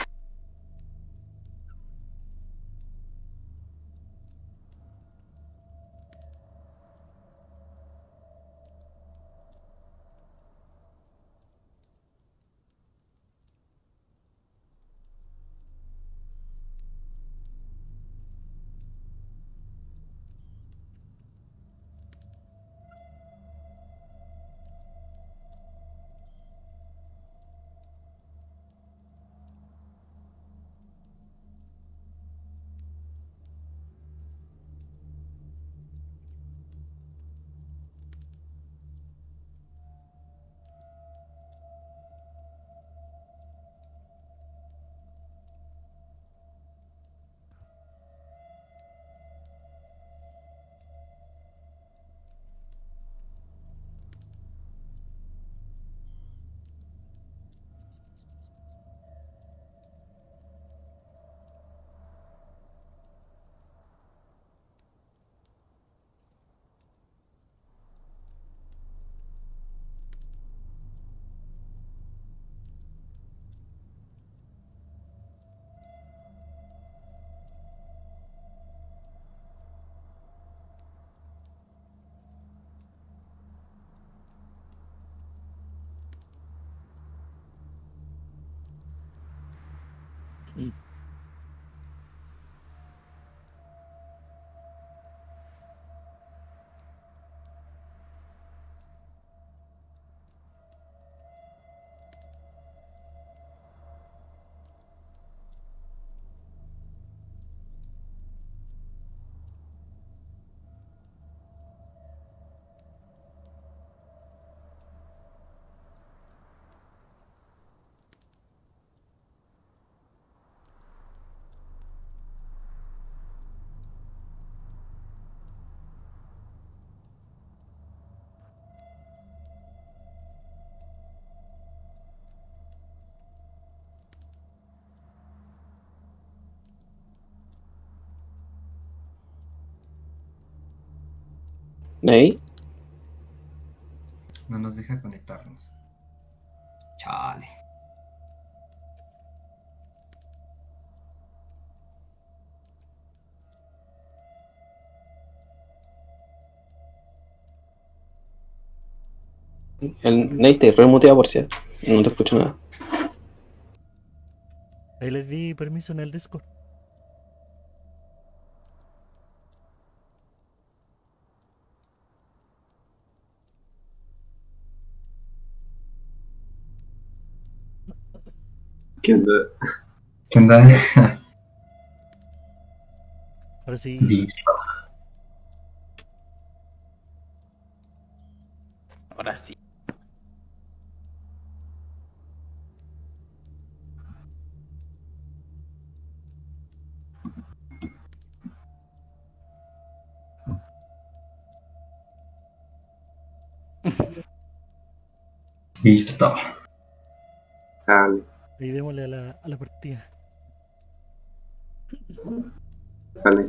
Ney. No nos deja conectarnos. Chale. El Ney te remutea por si. No te escucho nada. Ahí les di permiso en el Discord. ¿qué onda? ¿Qué onda? Ahora sí. Listo. Ahora sí. Listo. Sale. Ahí démosle a la partida. Sale.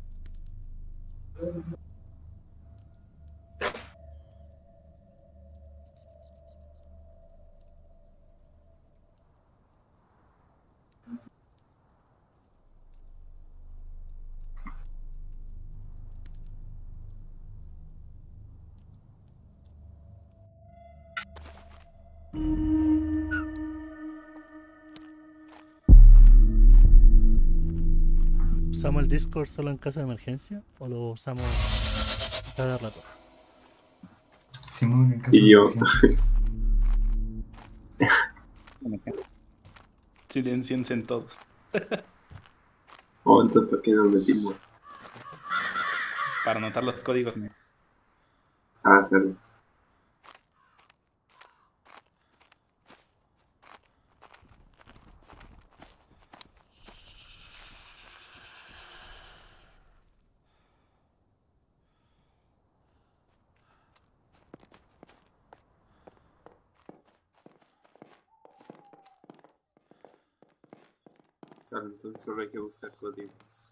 ¿Usamos el Discord solo en caso de emergencia o lo usamos cada rato? Simón, en caso Y de yo. emergencias. Silenciense todos. Oh, entonces, ¿para qué nos metimos? Para anotar los códigos. Ah, sale. Sale, entonces solo hay que buscar códigos.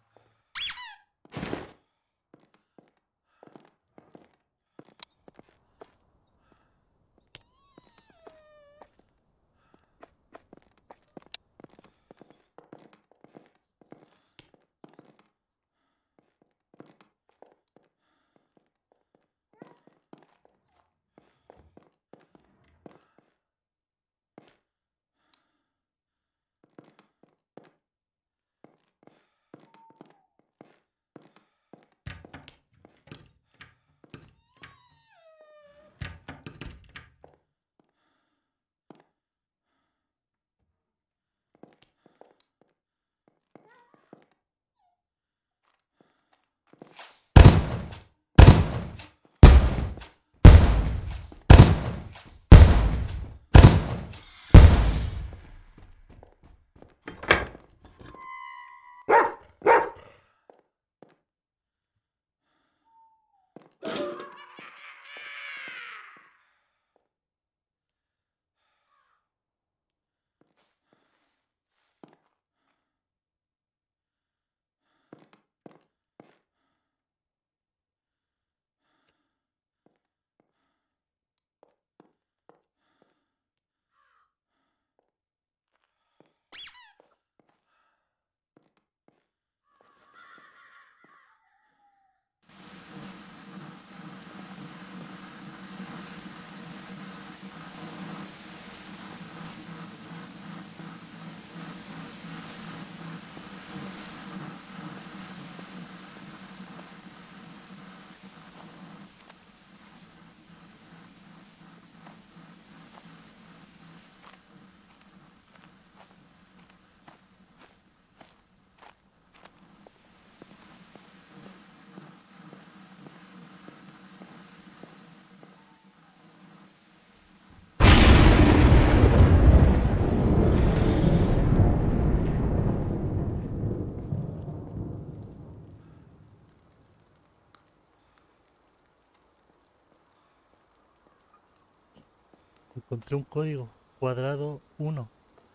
Encontré un código, cuadrado 1.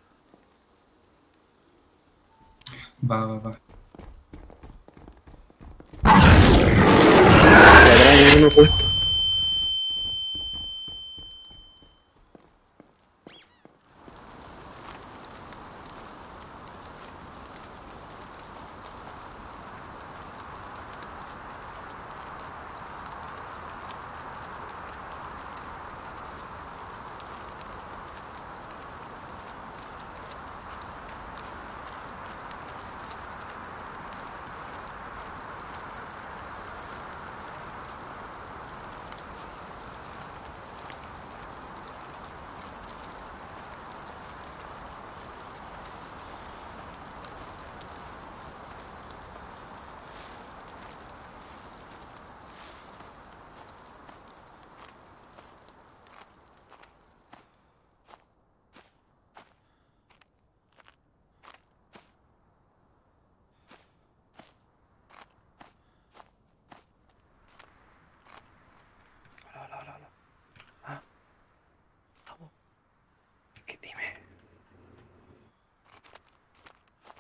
Va. Cuadrado uno puesto.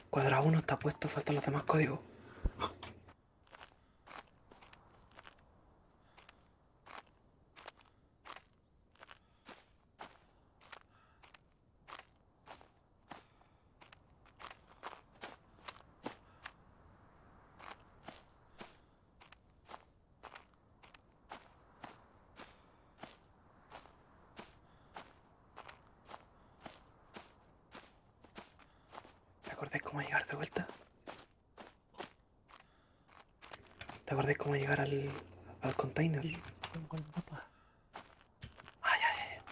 Cuadrado 1 está puesto, faltan los demás códigos. ¿Te acordás cómo llegar de vuelta? ¿Te acordás cómo llegar al container? Tengo el mapa. Ay, ay, ay.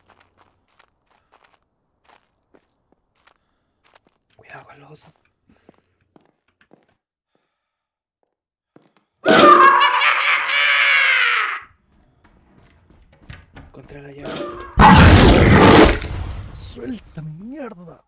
Cuidado con los osos. Encontré la llave. ¡Suelta mi mierda!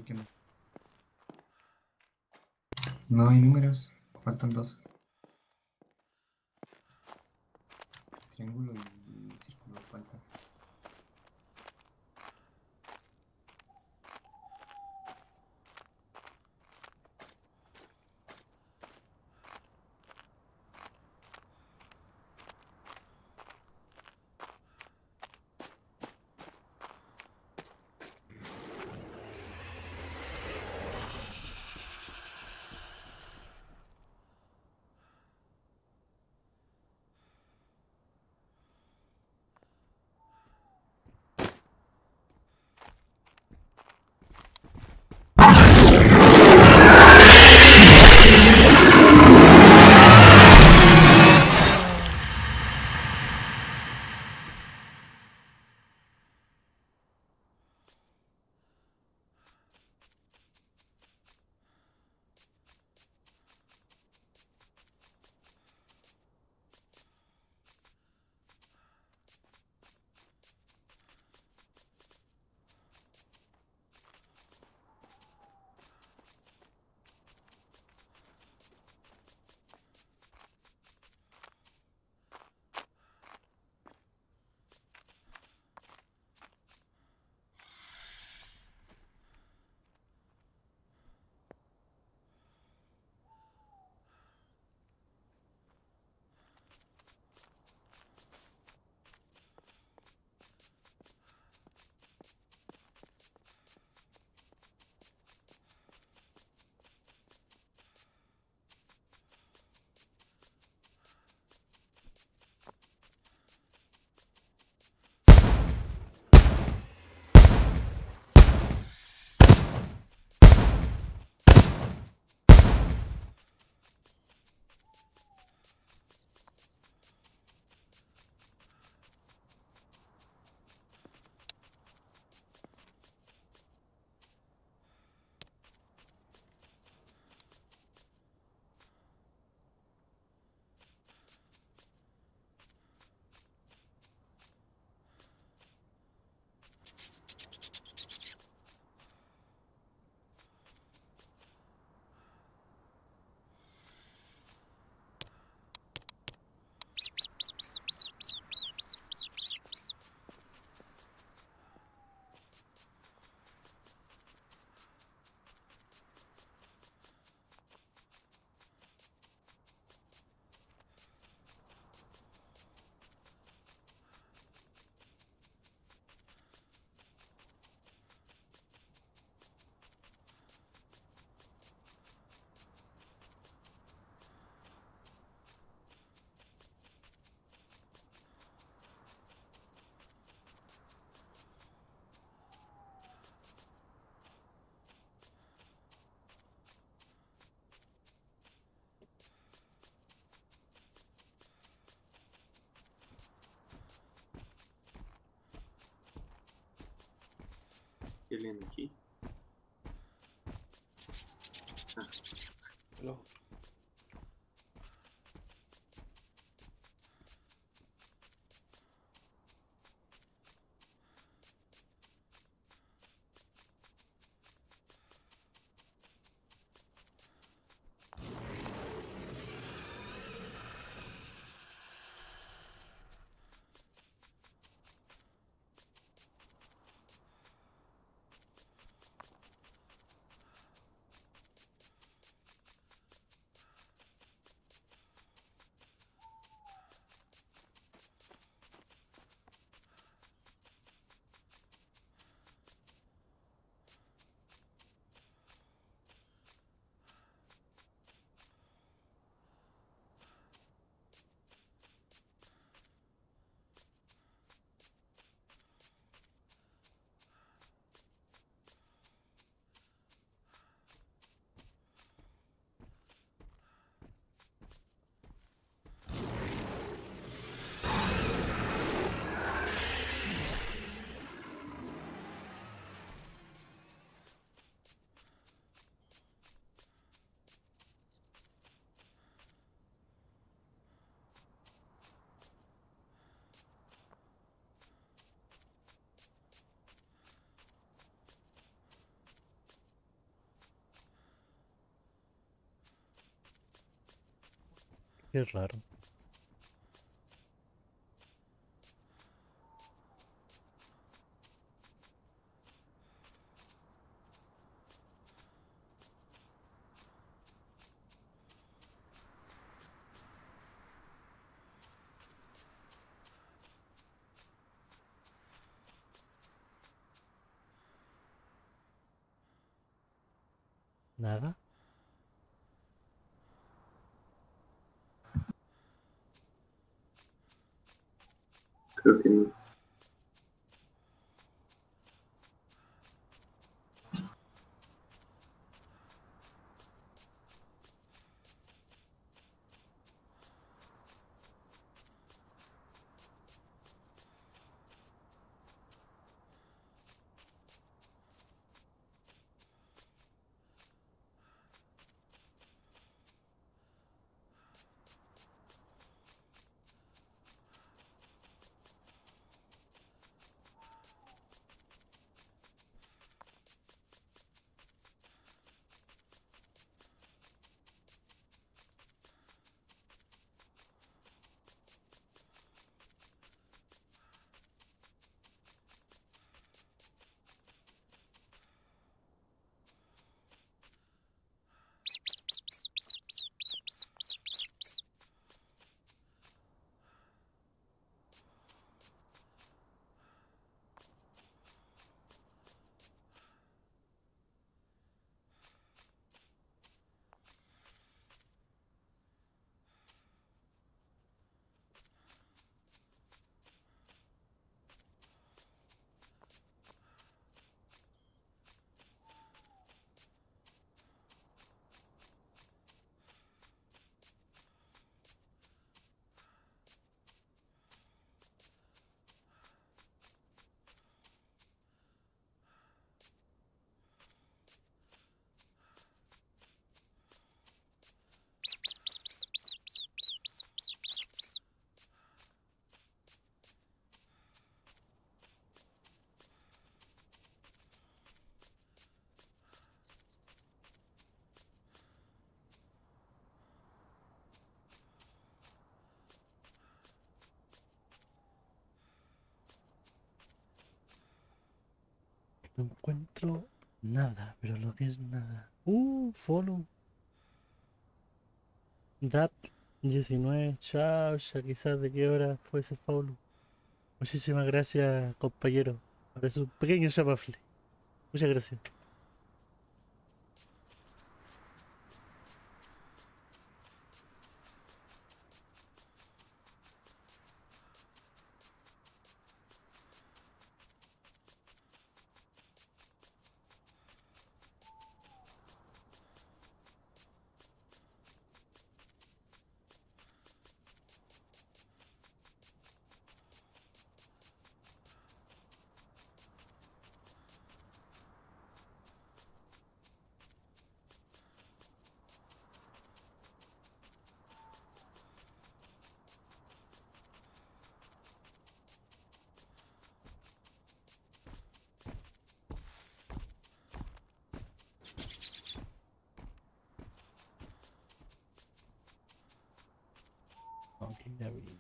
que no. No hay números, faltan dos. Triángulo y círculo faltan. ¿Qué leen aquí? No. Qué raro. Nada. Creo que no. No encuentro nada, pero lo que es nada. Follow. Dat 19. Chao, ya quizás de qué hora fue ese follow. Muchísimas gracias, compañero. Ahora es un pequeño chapafle. Muchas gracias. Ok, ya vi.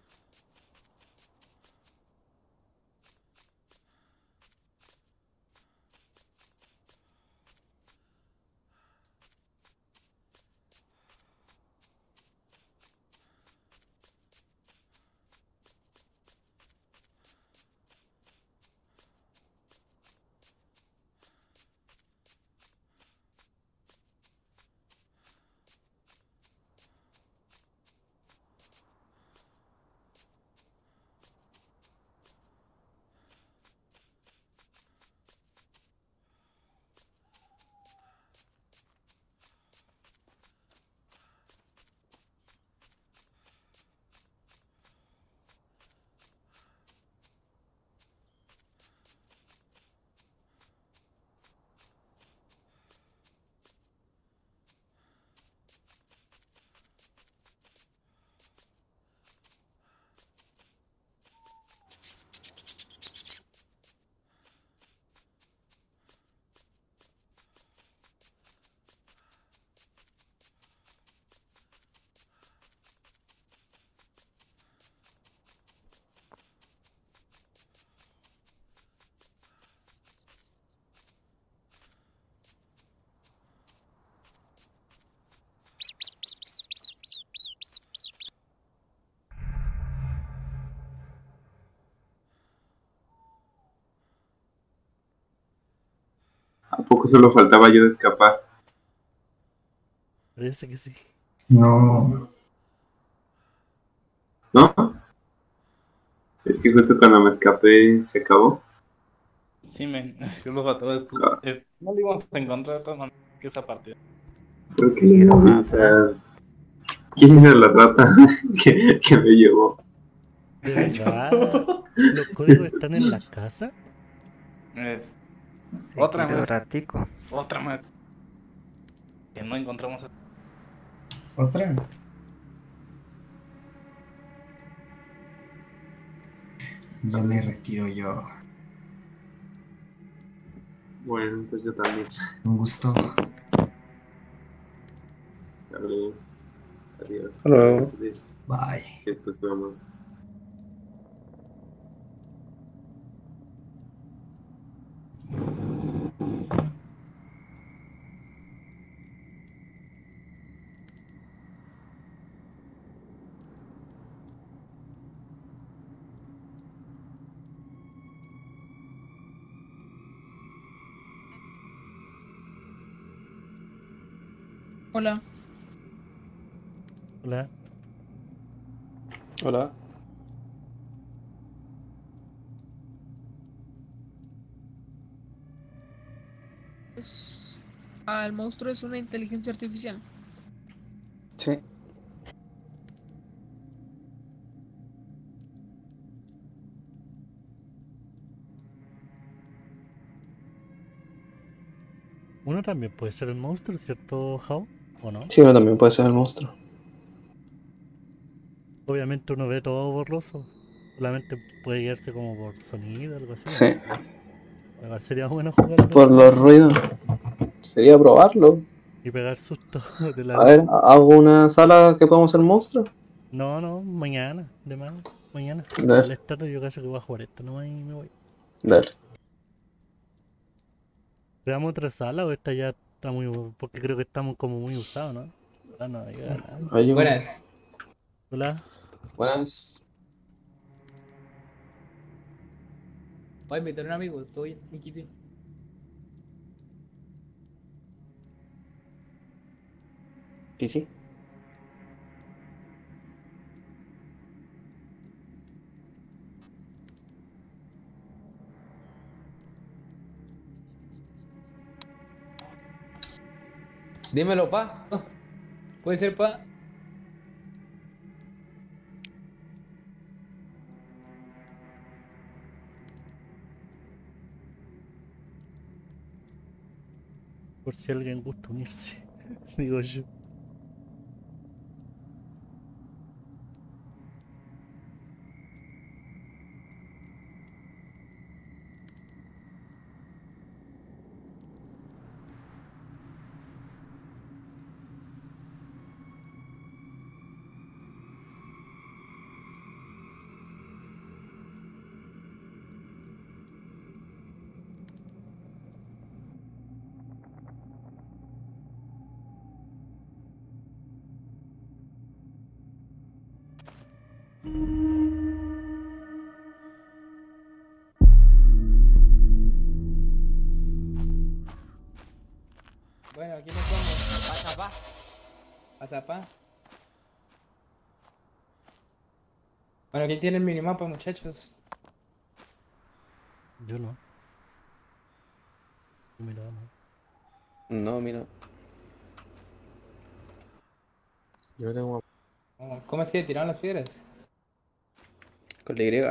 poco solo faltaba yo de escapar. Parece que sí. No. ¿No? Es que justo cuando me escapé se acabó. Sí, men. Sí, lo faltaba esto. Ah, No lo íbamos a encontrar de todas maneras que esa partida. ¿Por qué le avisan? ¿Quién era la rata que me llevó? ¿De verdad? ¿Los códigos están en la casa? Es Otra otra más. ratico. Otra más. Que no encontramos. ¿Otra? Ya me retiro yo. Bueno, entonces yo también. Un gusto. Dale. Adiós. Hasta luego. Bye. Después vamos. Hola. Hola. Hola. El monstruo es una inteligencia artificial. Sí. Uno también puede ser el monstruo, ¿cierto, How? ¿O no? Sí, uno también puede ser el monstruo. Obviamente uno ve todo borroso. Solamente puede guiarse como por sonido o algo así. Sí. Igual sería bueno jugar al Por otro los ruidos. Sería probarlo. y pegar susto de la A ver, nada. hago una sala que podamos ser monstruo. No, mañana, de más, mañana. Dale. Igual es tarde, yo casi que voy a jugar esto nomás y me voy. Dale. ¿Creamos otra sala o esta ya está muy... porque creo que estamos como muy usados, ¿no? Ah, no, llega nadie. Hay un- Buenas. Hola. Buenas. Voy a invitar a un amigo, estoy Nikiti. Sí, sí. Dímelo, pa. Puede ser, pa. Por si alguien gusta unirse. Digo yo. Bueno, aquí nos vamos. Pasa, pa. Pasa, pa. Bueno, ¿quién tiene el minimapa, muchachos? Yo no. Mira, no. No, mira. Yo tengo ¿Cómo es que tiraron las piedras? con la Y.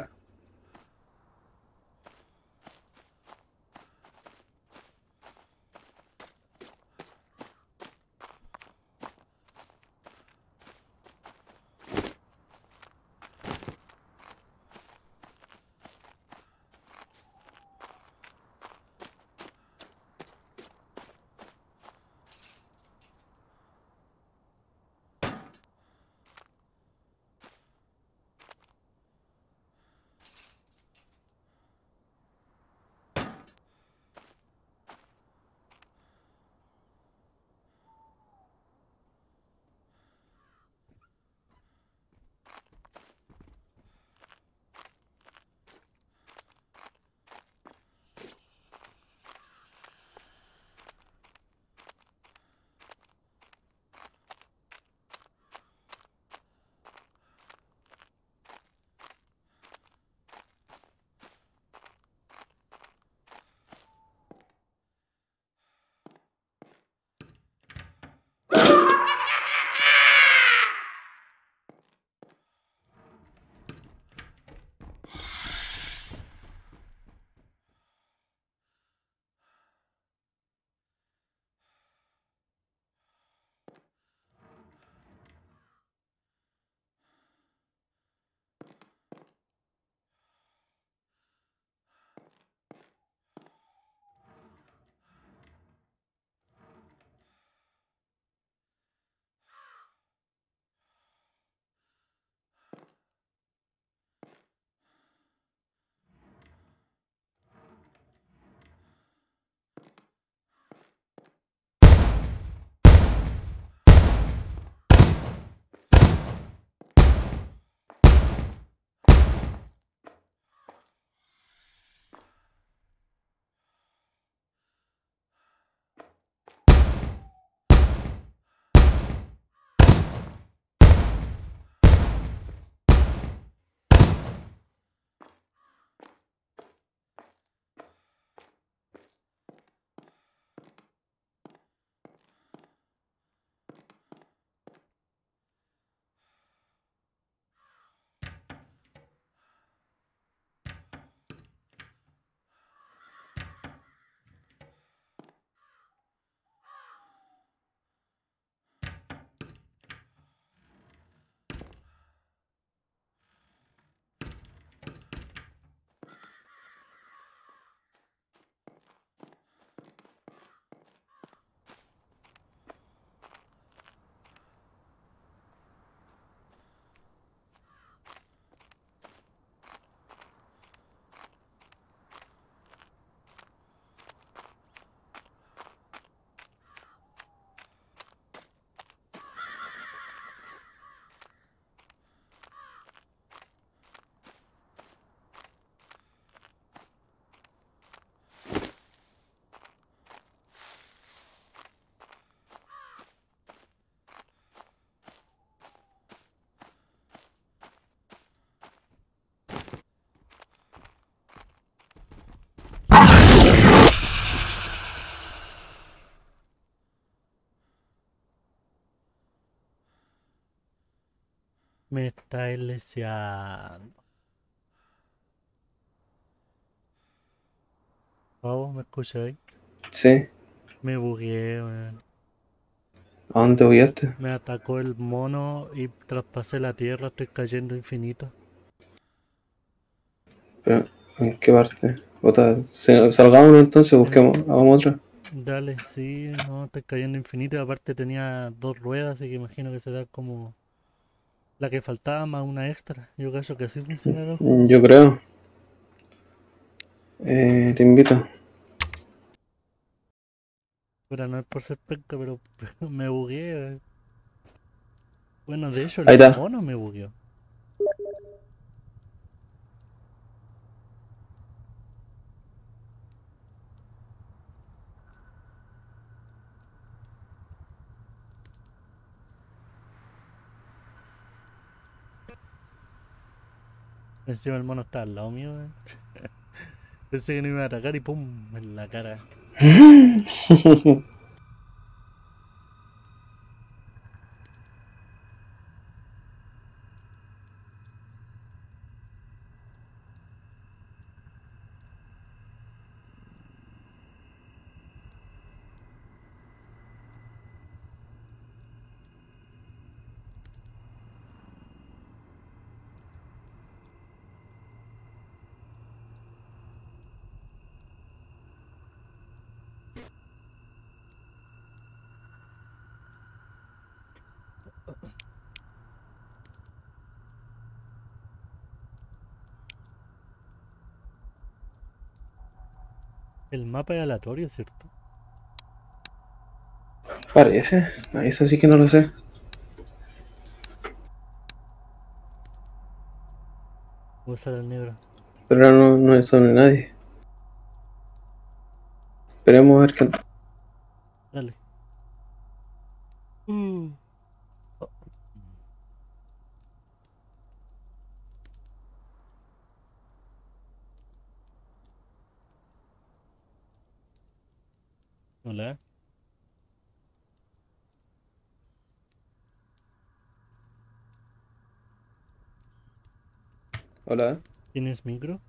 Me está leseando. Oh, ¿me escucháis? Sí. Me bugué, weón. ¿A dónde huyaste? Me atacó el mono y traspasé la tierra, estoy cayendo infinito. Pero, ¿en qué parte? Puta, salgámonos entonces, busquemos, hagamos otra. Dale, sí, no, estoy cayendo infinito y aparte tenía 2 ruedas, así que imagino que será como la que faltaba más una extra. Yo creo que así funcionará el juego. Yo creo. Te invito. Pero no es por ser penca, pero me bugué. Bueno, de hecho Ahí el está. mono me bugueó. Encima el mono está al lado mío, weón. Pensé que no iba a atacar y pum, en la cara. El mapa es aleatorio, ¿cierto? Parece. Eso sí que no lo sé. Voy a usar el negro. Pero ahora no es sobre nadie. Esperemos a ver qué. Dale. Oh, hola. Hola. ¿Tienes micro?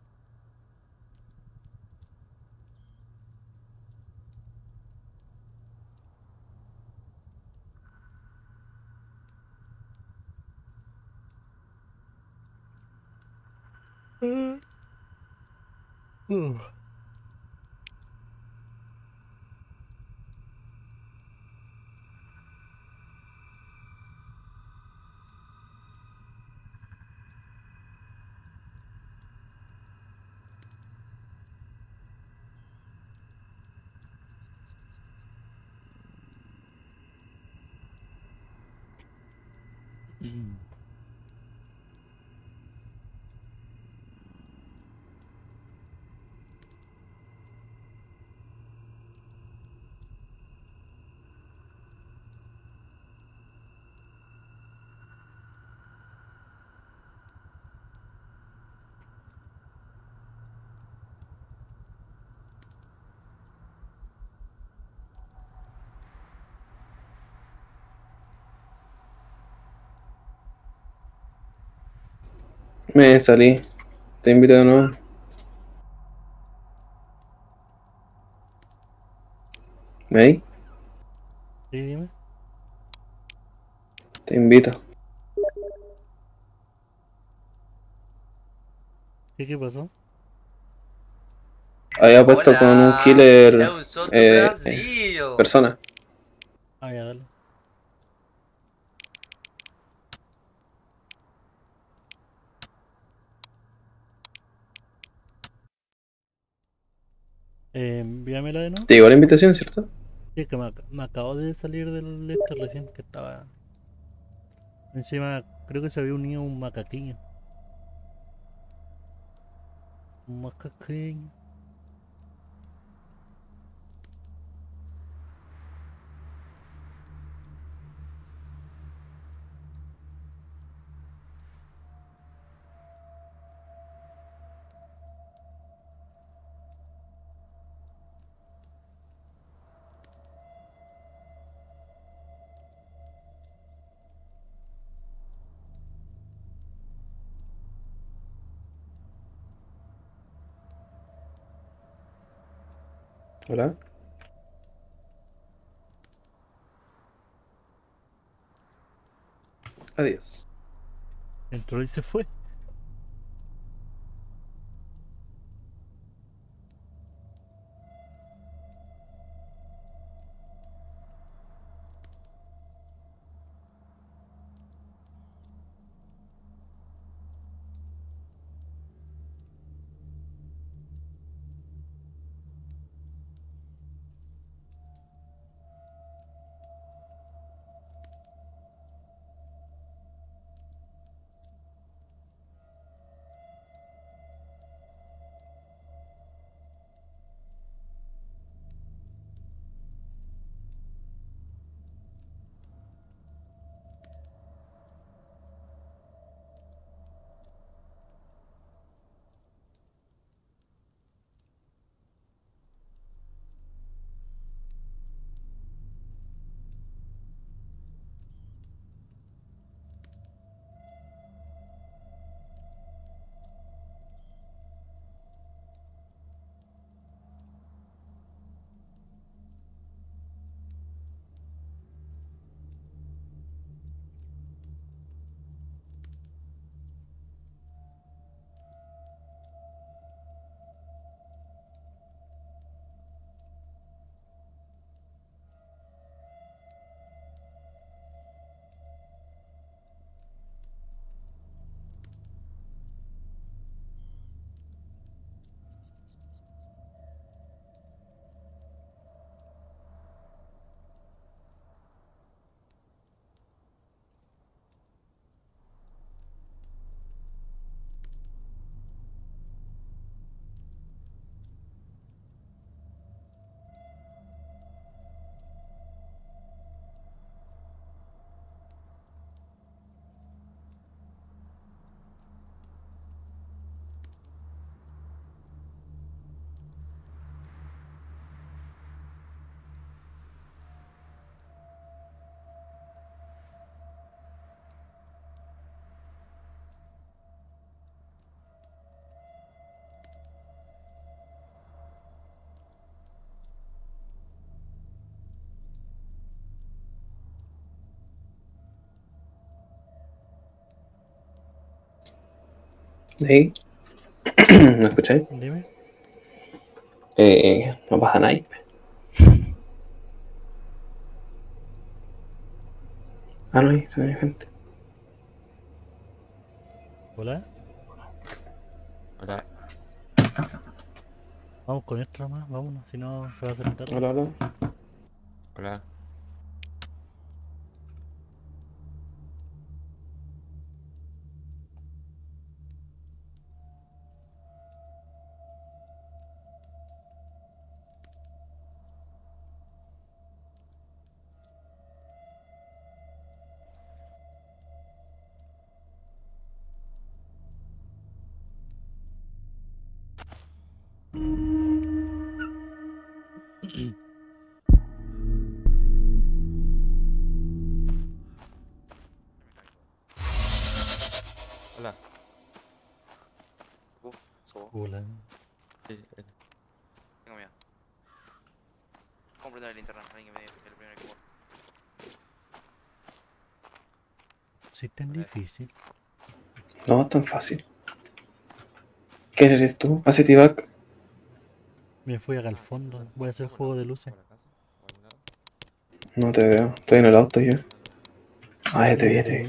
Me salí. Te invito de nuevo. ¿Ahí? Sí, dime. Te invito. ¿Qué pasó? Había puesto con un killer persona. Ah, ya, dale. Envíamela de nuevo. Te llegó la invitación, ¿cierto? Sí, es que me acabo de salir del este recién que estaba. Encima, creo que se había unido un macaquiño. Un macaquiño. Hola. Adiós. Entró y se fue. Hey, ¿me escucháis? Dime. No pasa nada. Ah, no hay, soy gente. Hola. Hola. Vamos con esto nomás, vámonos, si no se va a hacer tarde. Hola, hola. Hola. Hola. Hola. Sí, Tengo miedo. ¿Cómo prender la linterna? Alguien que me diga, que es lo primero que muero. Si es tan difícil. No, es tan fácil. ¿Quién eres tú? Hace T-Back. Me fui acá al fondo, voy a hacer juego de luces. No te veo. Estoy en el auto yo. Ah, ya te vi, ya te vi.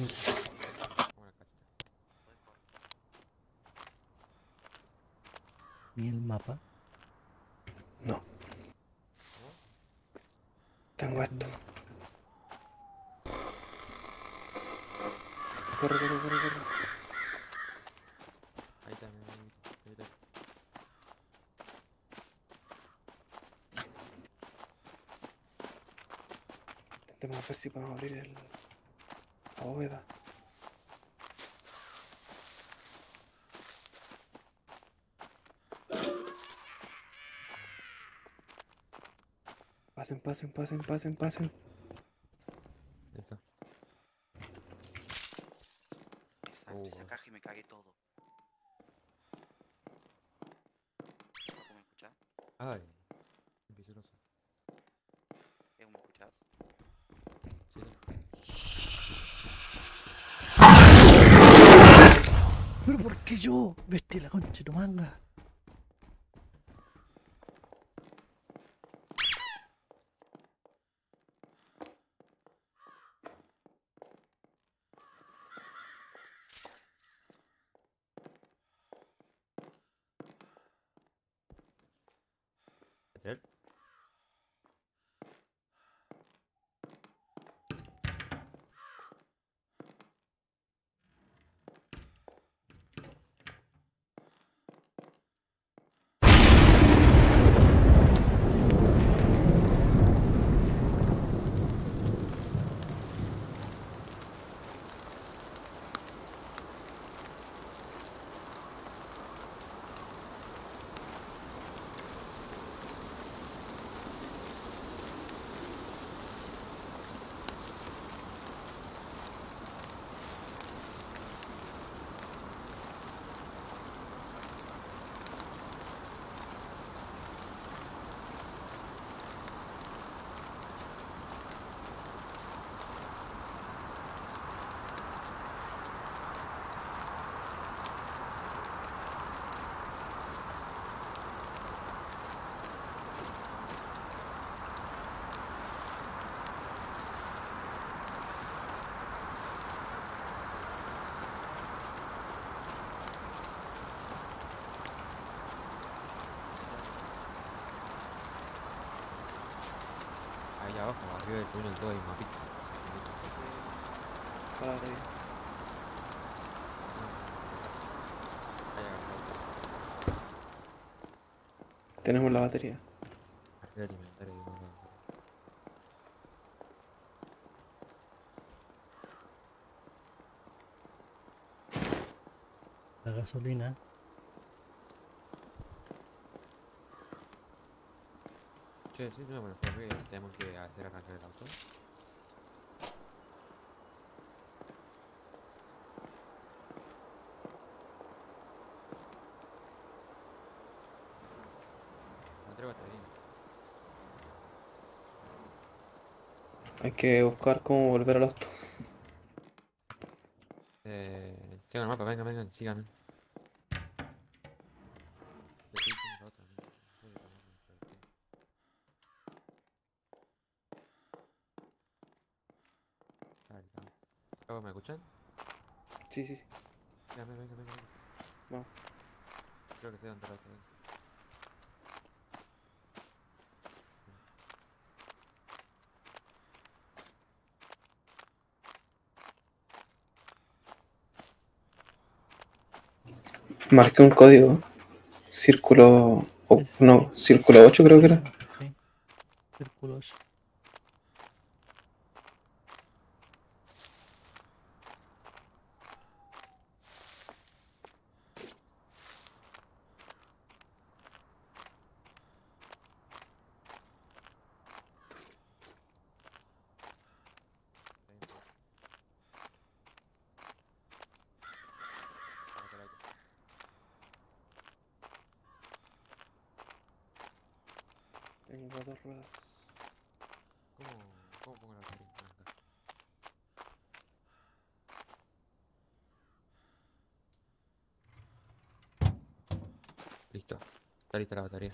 ¿Y el mapa? No. Tengo esto. Corre, corre, corre, corre. Ahí está, ahí está. Intentemos ver si podemos abrir la bóveda. Pasen, pasen, pasen, pasen, pasen. Listo. Exacto, esa caja y me cagué todo. ¿Cómo me escuchás? Ay. Empiezo ¿Pero por qué yo? Vestí la concha de tu manga. ¿Hacer? Ahí abajo, arriba del túnel todo hay mapita. Ahí abajo. Tenemos la batería. Arriba alimentario y todo. La gasolina. Che, sí, no, bueno, fue que tenemos que hacer arrancar el auto. Encontré batería. Hay que buscar cómo volver al auto. Tengo el mapa, vengan, vengan, síganme. Yo estoy diciendo la otra, ¿no? No sé qué está hablando, pero sí. Dale, dale. ¿Cómo me escuchan? Sí, sí, sí. Síganme, venga, venga, venga. Vamos. Creo que sé dónde está el auto, venga. Marqué un código. Círculo. No, círculo 8 creo que era. Sí. Círculo 8. Bájate el auto. Tengo 2 ruedas. ¿Cómo pongo la batería? Acá. Listo. Está lista la batería.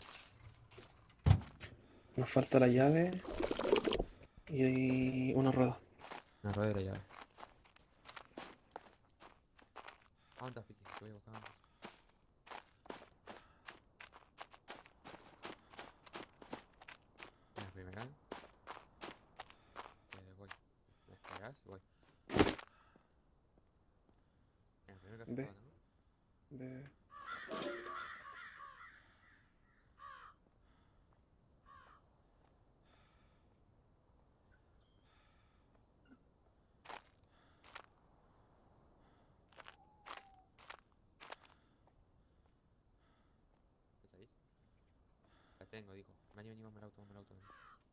Nos falta la llave y una rueda. Una rueda y la llave. ¿A dónde está Fiti? Te voy a buscar antes. En la primera. Voy. ¿Me esperas? Voy. En la primera Ve. caseta, ¿no? Ve. ¿Estás ahí? La tengo, dijo. Vení, vení, vamos al auto, vamos al auto. Vení.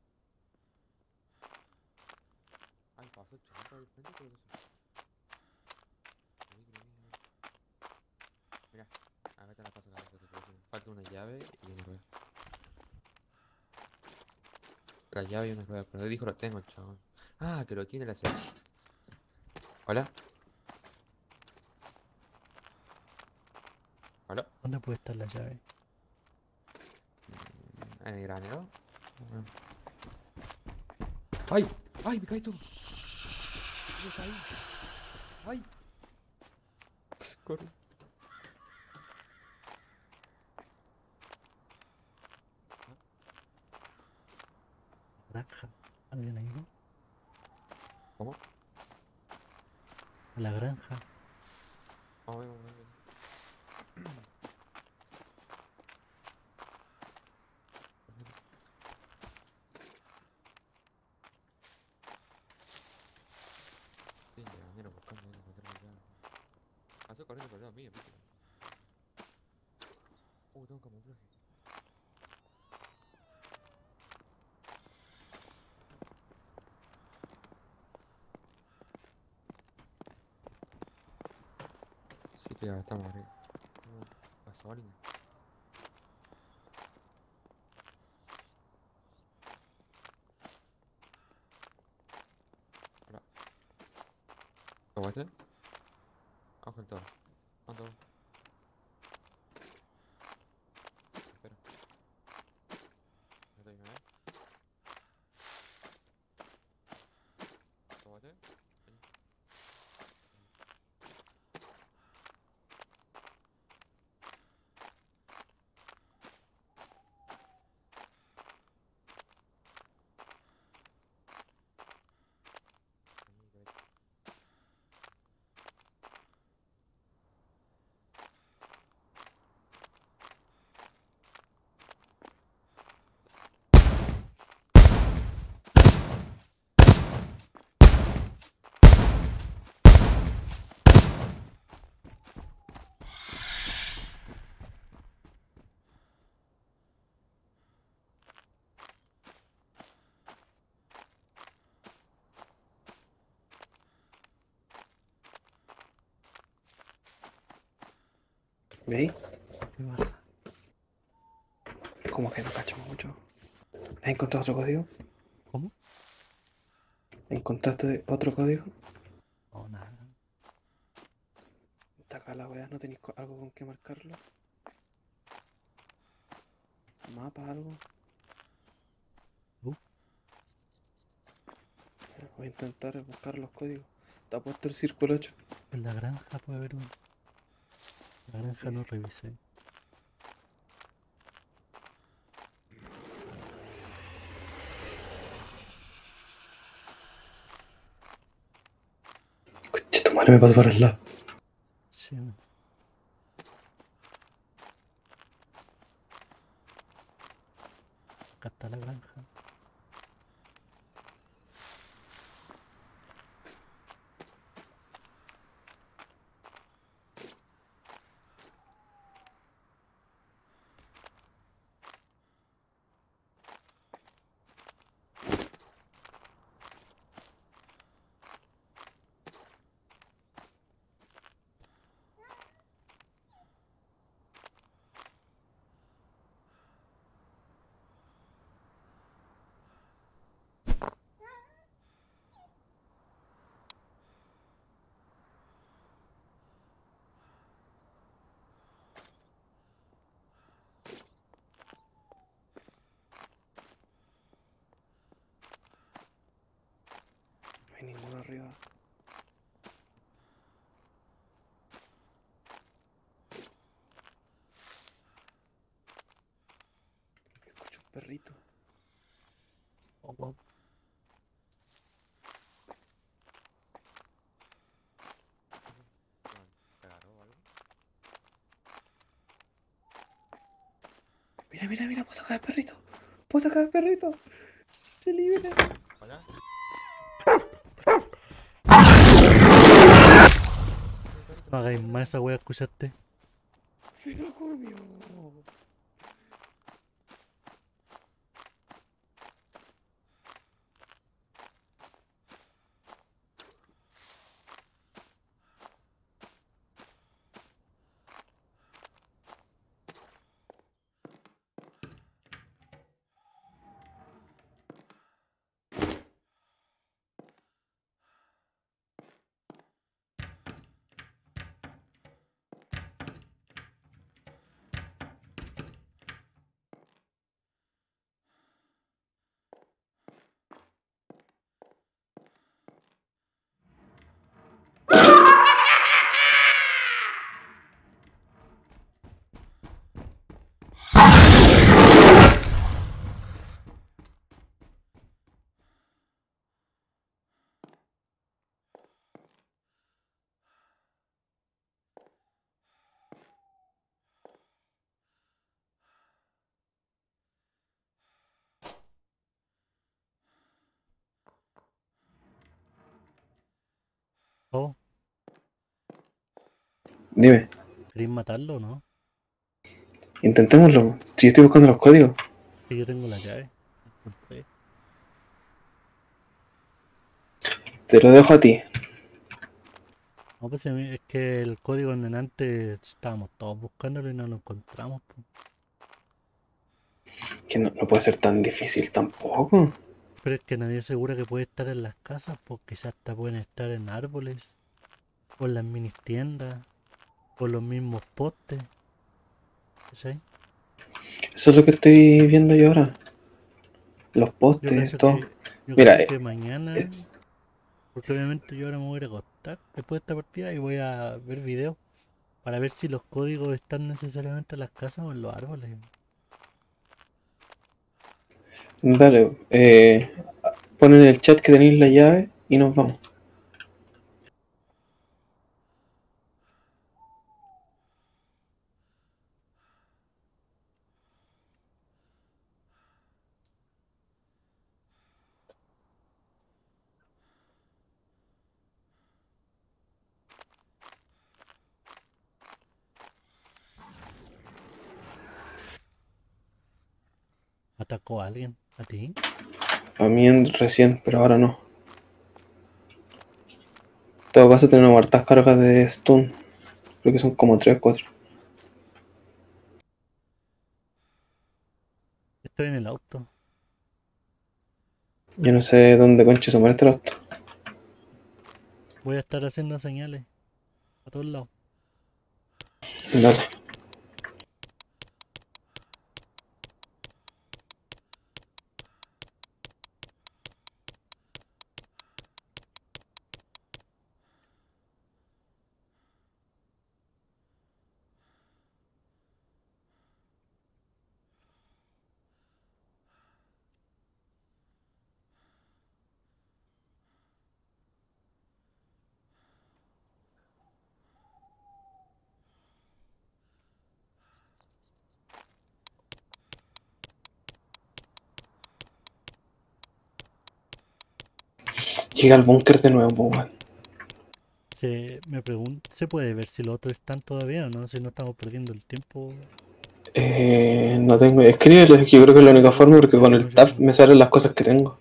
Ay, pasó el chaval por el frente, creo que eso. Ahí, creo que es. Mirá, acá te la paso la que te puedo decir. Falta una llave y una rueda. La llave y una rueda, pero dijo lo tengo, chabón. Ah, que lo tiene la serie. Hola. ¿Hola? ¿Dónde puede estar la llave? ¿En el granero? ¡Ay! ¡Ay! ¡Me caí todo! ¡Me caí! ¡Ay! Corre. Granja. ¿Alguien ha ido? ¿Cómo? A la granja. Vamos, vamos, vamos. Sí, ya, mira, buscando ahí, encontrar mi llave. Ah, estoy corriendo por el lado mío, ¿viste? Tengo camuflaje. Sí, tío, estamos arriba. Gasolina. Hola. ¿Lo voy a hacer? Coge el todo. ¿Cuánto? Espera. ¿No te viene? ¿Lo voy a hacer? Vení. Vení, vení. ¿Veis? ¿Qué pasa? Como que no cacho mucho. ¿Has encontrado otro código? ¿Cómo? ¿Encontraste otro código? No, nada. Está acá la weá, ¿no tenéis algo con que marcarlo? ¿Mapa, algo? Voy a intentar buscar los códigos. Está puesto el círculo 8. En la granja puede haber uno. La granja Sí, no sí. revisé. Coche, tu madre me pasó por el lado. Sí. Acá está la granja. No hay ninguno arriba. Escucho un perrito. Oh, wow. ¿Te agarró o algo? Mira, mira, mira, puedo sacar al perrito. Puedo sacar al perrito. Se libre. ¿Hola? No hagáis más esa wea, ¿escuchaste? Se lo comió. Dime, ¿Queréis matarlo o no? intentémoslo. Si yo estoy buscando los códigos, Que yo tengo la llave. Encontré. te lo dejo a ti. No, pues es que el código en antes estábamos todos buscándolo y no lo encontramos. Po. Que no puede ser tan difícil tampoco. Pero es que nadie asegura que puede estar en las casas, porque quizás hasta pueden estar en árboles, o en las mini tiendas, o los mismos postes. ¿Sí? Eso es lo que estoy viendo yo ahora. Los Yo postes, pienso todo. que, yo Mira, creo que mañana, es- porque obviamente yo ahora me voy a ir a acostar después de esta partida y voy a ver videos para ver si los códigos están necesariamente en las casas o en los árboles. dale, pon en el chat que tenéis la llave y nos vamos. ¿Atacó a alguien? ¿A ti? A mí recién, pero ahora no. En todo caso tenemos hartas cargas de stun. Creo que son como 3 o 4. Estoy en el auto. Yo no sé dónde concha se muere este auto. Voy a estar haciendo señales a todos lados. Dale. Llega al búnker de nuevo, weón. Me pregunto, ¿se puede ver si los otros están todavía o no? Si no estamos perdiendo el tiempo. No tengo. Escríbelo, que yo creo que es la única forma porque con el tab me salen las cosas que tengo.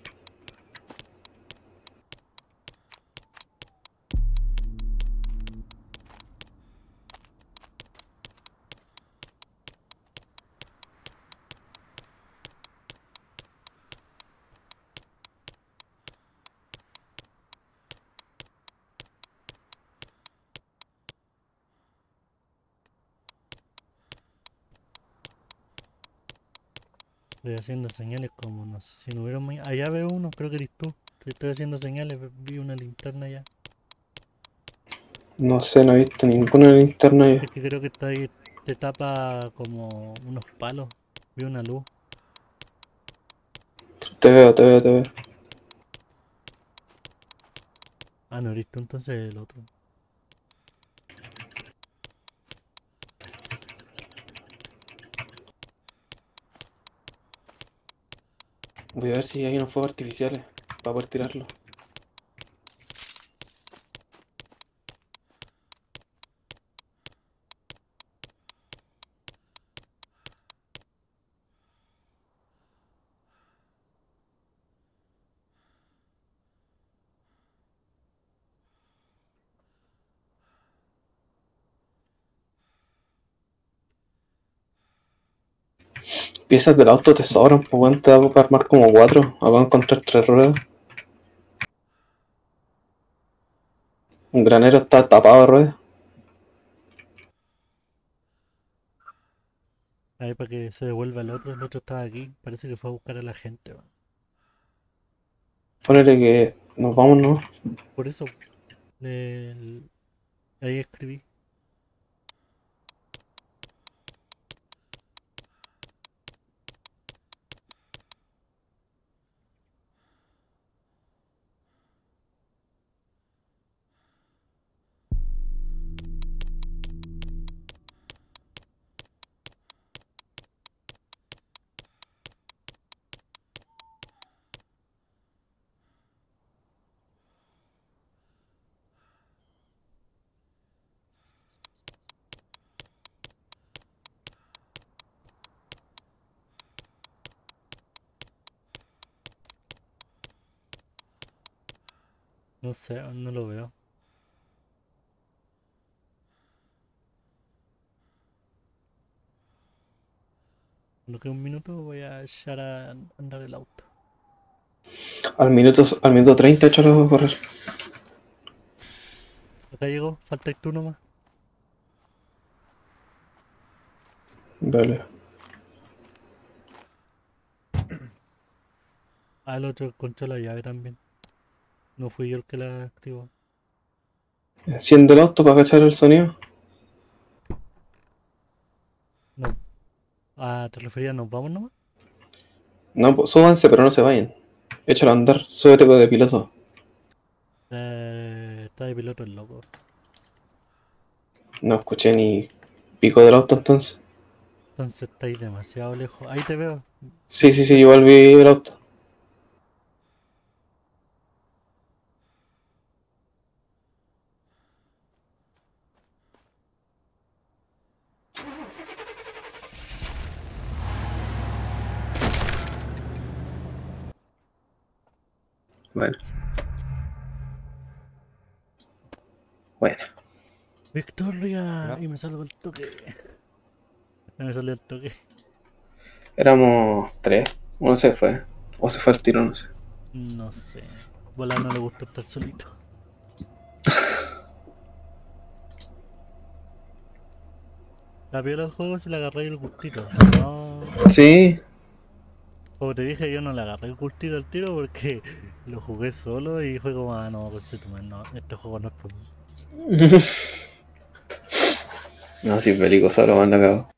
Estoy haciendo señales como no sé si no hubiera allá veo uno, creo que eres tú. Estoy haciendo señales, vi una linterna allá. No sé, no he visto ninguna linterna ya. Es que creo que está ahí, te tapa como unos palos. Vi una luz. Te veo, te veo, te veo. Ah, no eres tú, entonces el otro. Voy a ver si hay unos fuegos artificiales para poder tirarlo. Piezas del auto te sobran, pues weón, te da para armar como 4. Acabo de encontrar 3 ruedas. Un granero está tapado de ruedas. Ahí para que se devuelva el otro estaba aquí. Parece que fue a buscar a la gente. Man. Ponele que nos vamos, ¿no? Por eso, le- ahí escribí. No sé, no lo veo. Cuando quede un minuto voy a echar a andar el auto. Al minuto 30 échalo a correr. Acá llegó, falta tú nomás. Dale. Ah, el otro encontró la llave también. No fui yo el que la activó. Enciende el auto para cachar el sonido. No. Ah, ¿te referías? ¿Nos vamos nomás? No, pues súbanse, pero no se vayan. Échalo a andar, súbete de piloto. Está de piloto el loco. No escuché ni pico del auto entonces. Entonces estáis demasiado lejos. Ahí te veo. Sí, igual vi el auto. Bueno. ¡Victoria! Ya. Y me salgo el toque. Me salió el toque. Éramos 3. Uno se fue. O se fue al tiro, no sé. No sé. Volar no le gusta estar solito. La piola del juego se le agarré el gustito. No. Sí. Como te dije, yo no le agarré el gustito al tiro porque lo jugué solo y fue como, ah, no, conchetuman, no, este juego no es por mí. No, si Belico solo van a cagar.